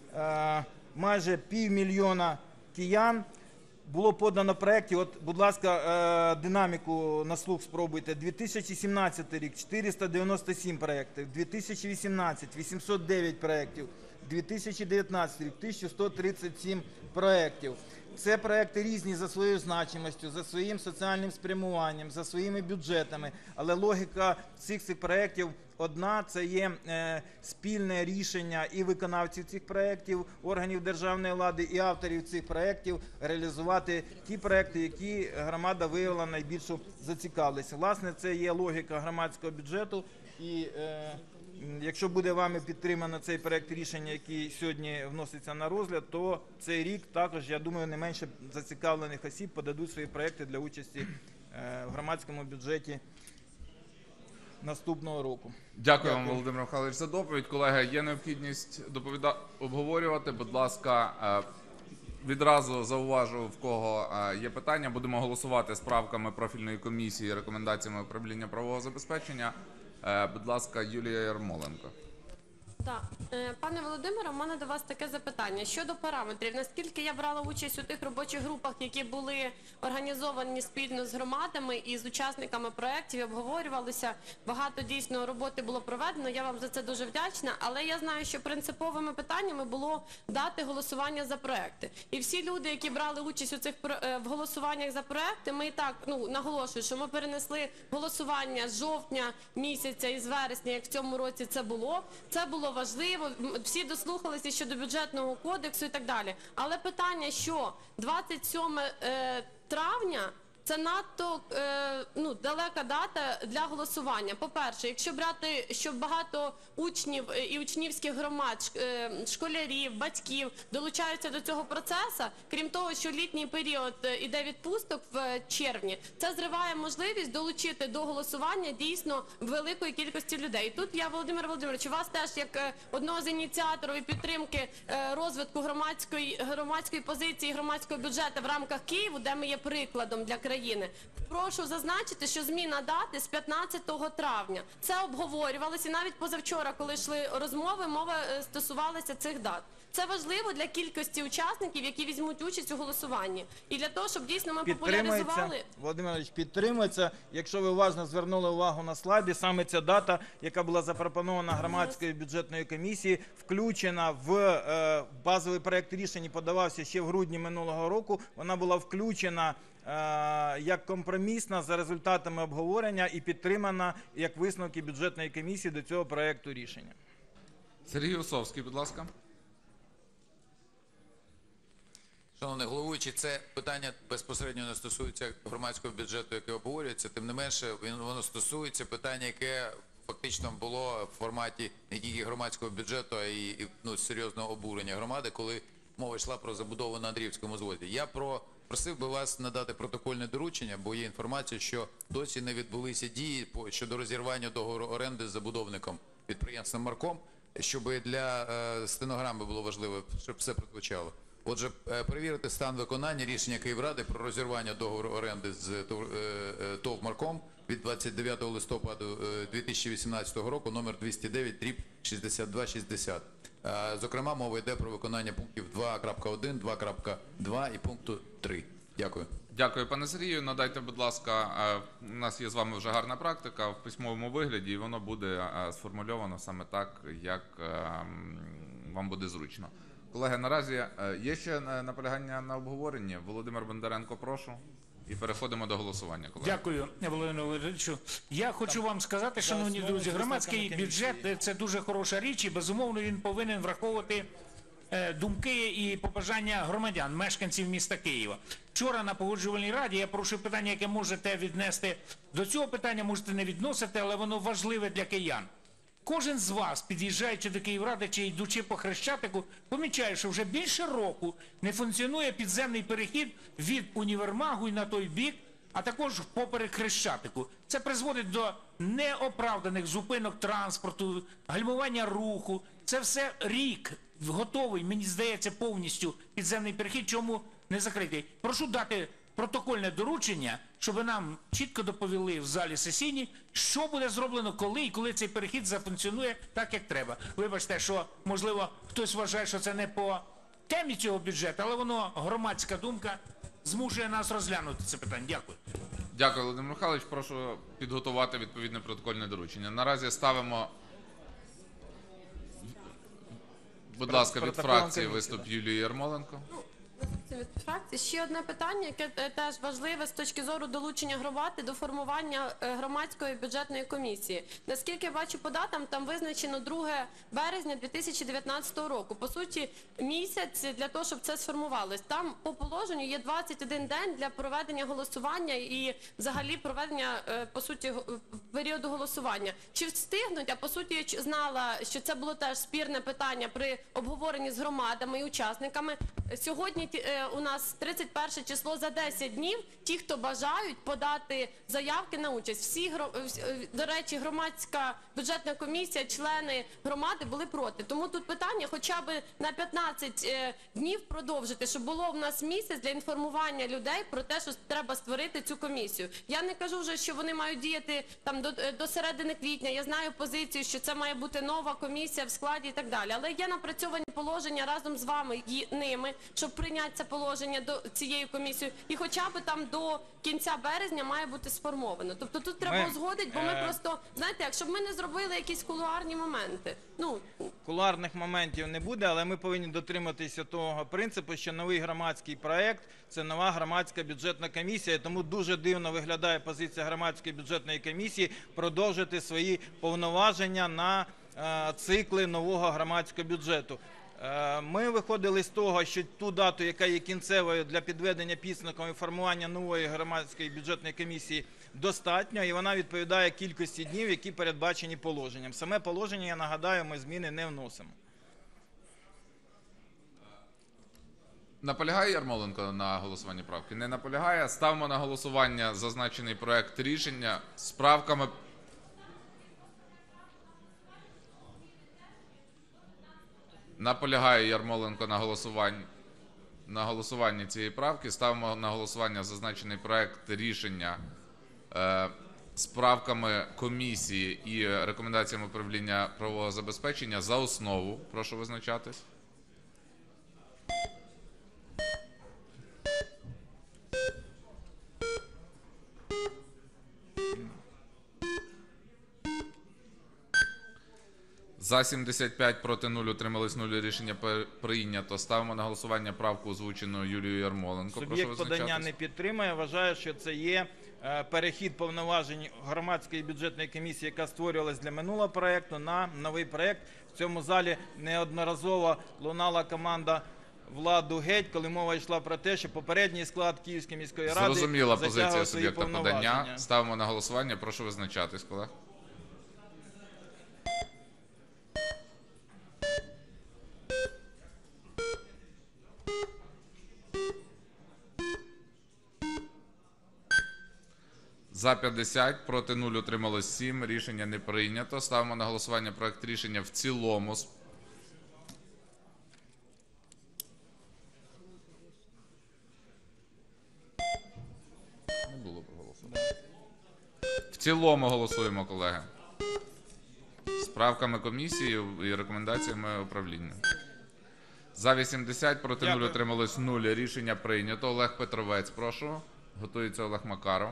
майже 500 000 киян. Було подано проєктів, от, будь ласка, динаміку на слух спробуйте. 2017 рік – 497 проєктів, 2018 – 809 проєктів, 2019 рік – 1137 проєктів. Це проєкти різні за своєю значимістю, за своїм соціальним спрямуванням, за своїми бюджетами, але логіка всіх цих проєктів одна – це є спільне рішення і виконавців цих проєктів, органів державної влади і авторів цих проєктів реалізувати ті проєкти, які громада виявила найбільшу зацікавленість. Власне, це є логіка громадського бюджету, і якщо буде вами підтримано цей проєкт рішення, який сьогодні вноситься на розгляд, то цей рік також, я думаю, не менше зацікавлених осіб подадуть свої проєкти для участі в громадському бюджеті наступного року. Дякую вам, Володимир Михайлович, за доповідь. Колеги, є необхідність обговорювати. Будь ласка, відразу зауважу, в кого є питання. Будемо голосувати з правками профільної комісії і рекомендаціями управління правового забезпечення. Будь ласка, Юлія Ярмоленко. Так. Пане Володимире, у мене до вас таке запитання. Щодо параметрів, наскільки я брала участь у тих робочих групах, які були організовані спільно з громадами і з учасниками проєктів, і обговорювалися, багато дійсно роботи було проведено, я вам за це дуже вдячна, але я знаю, що принциповими питаннями було дати голосування за проєкти. І всі люди, які брали участь у цих в голосуваннях за проєкти, ми і так, наголошую, що ми перенесли голосування з жовтня місяця і з вересня, як в цьому році це було. Це було важливо, всі дослухалися щодо бюджетного кодексу і так далі. Але питання, що 27 травня – це надто далека дата для голосування. По-перше, якщо брати, що багато учнів і учнівських громад, школярів, батьків долучаються до цього процесу, крім того, що літній період іде відпусток в червні, це зриває можливість долучити до голосування дійсно великої кількості людей. Тут я, Володимир Володимирович, вас теж як одного з ініціаторів і підтримки розвитку громадської позиції, громадського бюджету в рамках Києва, де ми є прикладом для країни. Прошу зазначити, що зміна дати з 15 травня. Це обговорювалося, і навіть позавчора, коли йшли розмови, мова стосувалася цих дат. Це важливо для кількості учасників, які візьмуть участь у голосуванні. І для того, щоб дійсно ми популяризували... Володимир Ильич, підтримується. Якщо ви уважно звернули увагу на слайді, саме ця дата, яка була запропонована громадською бюджетною комісією, включена в базовий проєкт рішень, подавався ще в грудні минулого року, вона була включена як компромісна за результатами обговорення і підтримана як висновки бюджетної комісії до цього проєкту рішення. Сергій Осовський, будь ласка. Шановний головуючий, це питання безпосередньо не стосується громадського бюджету, який обговорюється, тим не менше воно стосується питання, яке фактично було в форматі не тільки громадського бюджету, а й серйозного обурення громади, коли мова йшла про забудову на Андріївському зводі. Я просив би вас надати протокольне доручення, бо є інформація, що досі не відбулися дії щодо розірвання договору оренди з забудовником підприємством «Марком», щоб для стенограми було важливо, щоб все прозвучало. Отже, перевірити стан виконання рішення Київради про розірвання договору оренди з ТОВ «Марком» від 29 листопаду 2018 року, номер 209/6260. Зокрема, мова йде про виконання пунктів 2.1, 2.2 і пункту 3. Дякую. Дякую, пане Сергію. Надайте, будь ласка, у нас є з вами вже гарна практика в письмовому вигляді, і воно буде сформульовано саме так, як вам буде зручно. Колеги, наразі є ще наполягання на обговоренні? Володимир Бондаренко, прошу. І переходимо до голосування, колеги. Дякую, Володимиру Володимировичу. Я хочу вам сказати, шановні друзі, громадський бюджет – це дуже хороша річ, і безумовно він повинен враховувати думки і побажання громадян, мешканців міста Києва. Вчора на Погоджувальній раді я порушив питання, яке можете віднести до цього питання, можете не відносити, але воно важливе для киян. Кожен з вас, під'їжджаючи до Київради чи йдучи по Хрещатику, помічає, що вже більше року не функціонує підземний перехід від універмагу і на той бік, а також поперек Хрещатику. Це призводить до неоправданих зупинок транспорту, гальмування руху. Це все рік готовий, мені здається, повністю підземний перехід, чому не закритий. Прошу дати протокольне доручення, щоб нам чітко доповіли в залі сесійній, що буде зроблено коли і коли цей перехід зафункціонує так, як треба. Вибачте, що, можливо, хтось вважає, що це не по темі цього бюджету, але воно, громадська думка, змушує нас розглянути це питання. Дякую. Дякую, Володимир Михайлович. Прошу підготувати відповідне протокольне доручення. Наразі ставимо, будь ласка, від фракції виступ Юлії Ярмоленко. Від фракції ще одне питання, яке теж важливе з точки зору долучення громади до формування громадської бюджетної комісії. Наскільки я бачу по датам, там визначено 2 березня 2019 року. По суті, місяць для того, щоб це сформувалось. Там по положенню є 21 день для проведення голосування і взагалі проведення, по суті, періоду голосування. Чи встигнуть? А по суті, я знала, що це було теж спірне питання при обговоренні з громадами і учасниками. Сьогодні у нас 31 число, за 10 днів ті, хто бажають подати заявки на участь. Всі, до речі, громадська бюджетна комісія, члени громади були проти. Тому тут питання хоча б на 15 днів продовжити, щоб було в нас місяць для інформування людей про те, що треба створити цю комісію. Я не кажу вже, що вони мають діяти там до середини квітня. Я знаю позицію, що це має бути нова комісія в складі і так далі. Але є напрацьовані положення разом з вами і ними, щоб прийняти це положення до цієї комісії, і хоча б там до кінця березня має бути сформовано. Тобто тут треба узгодити, бо ми просто, знаєте, якщо б ми не зробили якісь кулуарні моменти. Кулуарних моментів не буде, але ми повинні дотриматися того принципу, що новий громадський проект – це нова громадська бюджетна комісія, тому дуже дивно виглядає позиція громадської бюджетної комісії продовжити свої повноваження на цикли нового громадського бюджету. Ми виходили з того, що ту дату, яка є кінцевою для підведення підсумків і формування нової громадської бюджетної комісії, достатньо, і вона відповідає кількості днів, які передбачені положенням. Саме положення, я нагадаю, ми зміни не вносимо. Наполягає Ярмоленко на голосуванні правки? Не наполягає. Ставимо на голосування зазначений проект рішення з правками. Наполягає Ярмоленко на голосуванні цієї правки. Ставимо на голосування зазначений проект рішення з правками комісії і рекомендаціями управління правового забезпечення за основу. Прошу визначатись. За 75, проти 0, утримались 0, рішення прийнято. Ставимо на голосування правку, озвучену Юлією Ярмоленко. Суб'єкт подання не підтримує, вважає, що це є перехід повноважень громадської бюджетної комісії, яка створювалась для минулого проєкту, на новий проєкт. В цьому залі неодноразово лунала команда «Владу геть», коли мова йшла про те, що попередній склад Київської міської ради зрозуміла позиція затягував свої суб'єкта повноваження. подання. Ставимо на голосування. Прошу визначатись, колег. За 50, проти 0, утрималось 7. Рішення не прийнято. Ставимо на голосування проект рішення в цілому. Не було проголосовано. В цілому голосуємо, колеги. З правками комісії і рекомендаціями управління. За 80, проти 0, утрималось 0. Рішення прийнято. Олег Петровець, прошу. Готується Олег Макаров.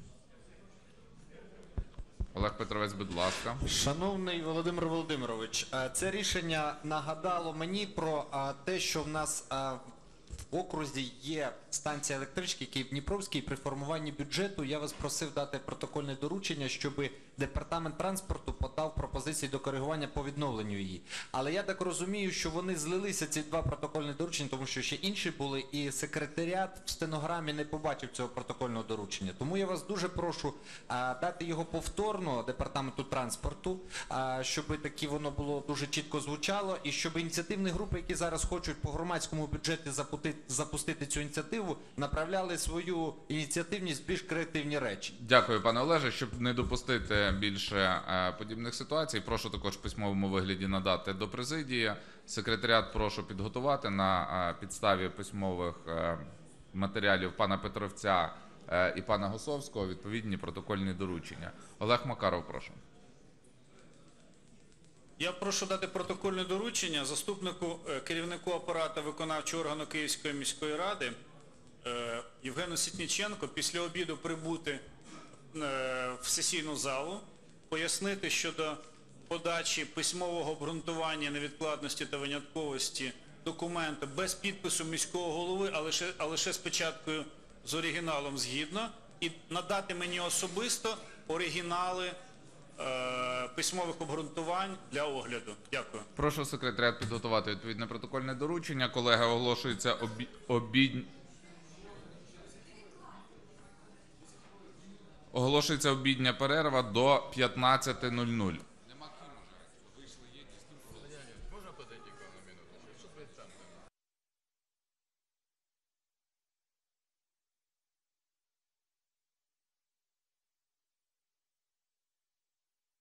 Олег Петровець, будь ласка. Шановний Володимир Володимирович, це рішення нагадало мені про те, що в нас в в окрузі є станція електрички Київ-Дніпровський. При формуванні бюджету я вас просив дати протокольне доручення, щоб департамент транспорту подав пропозиції до коригування по відновленню її. Але я так розумію, що вони злилися, ці два протокольні доручення, тому що ще інші були, і секретаріат в стенограмі не побачив цього протокольного доручення. Тому я вас дуже прошу дати його повторно департаменту транспорту, щоб таки воно було дуже чітко звучало, і щоб ініціативні групи, які зараз хочуть по громадському бюджеті запустити цю ініціативу, направляли свою ініціативність в більш креативні речі. Дякую, пане Олеже. Щоб не допустити більше подібних ситуацій, прошу також в письмовому вигляді надати до президії. Секретаріат прошу підготувати на підставі письмових матеріалів пана Петровця і пана Госовського відповідні протокольні доручення. Олег Макаров, прошу. Я прошу дати протокольне доручення заступнику керівнику апарату виконавчого органу Київської міської ради Євгену Сітніченко після обіду прибути в сесійну залу, пояснити щодо подачі письмового обґрунтування невідкладності та винятковості документу без підпису міського голови, а лише з печаткою з оригіналом згідно, і надати мені особисто оригінали письмових обґрунтувань для огляду. Дякую. Прошу секретаріат підготувати відповідне протокольне доручення. Колеги, оголошується обідня перерва до 15:00.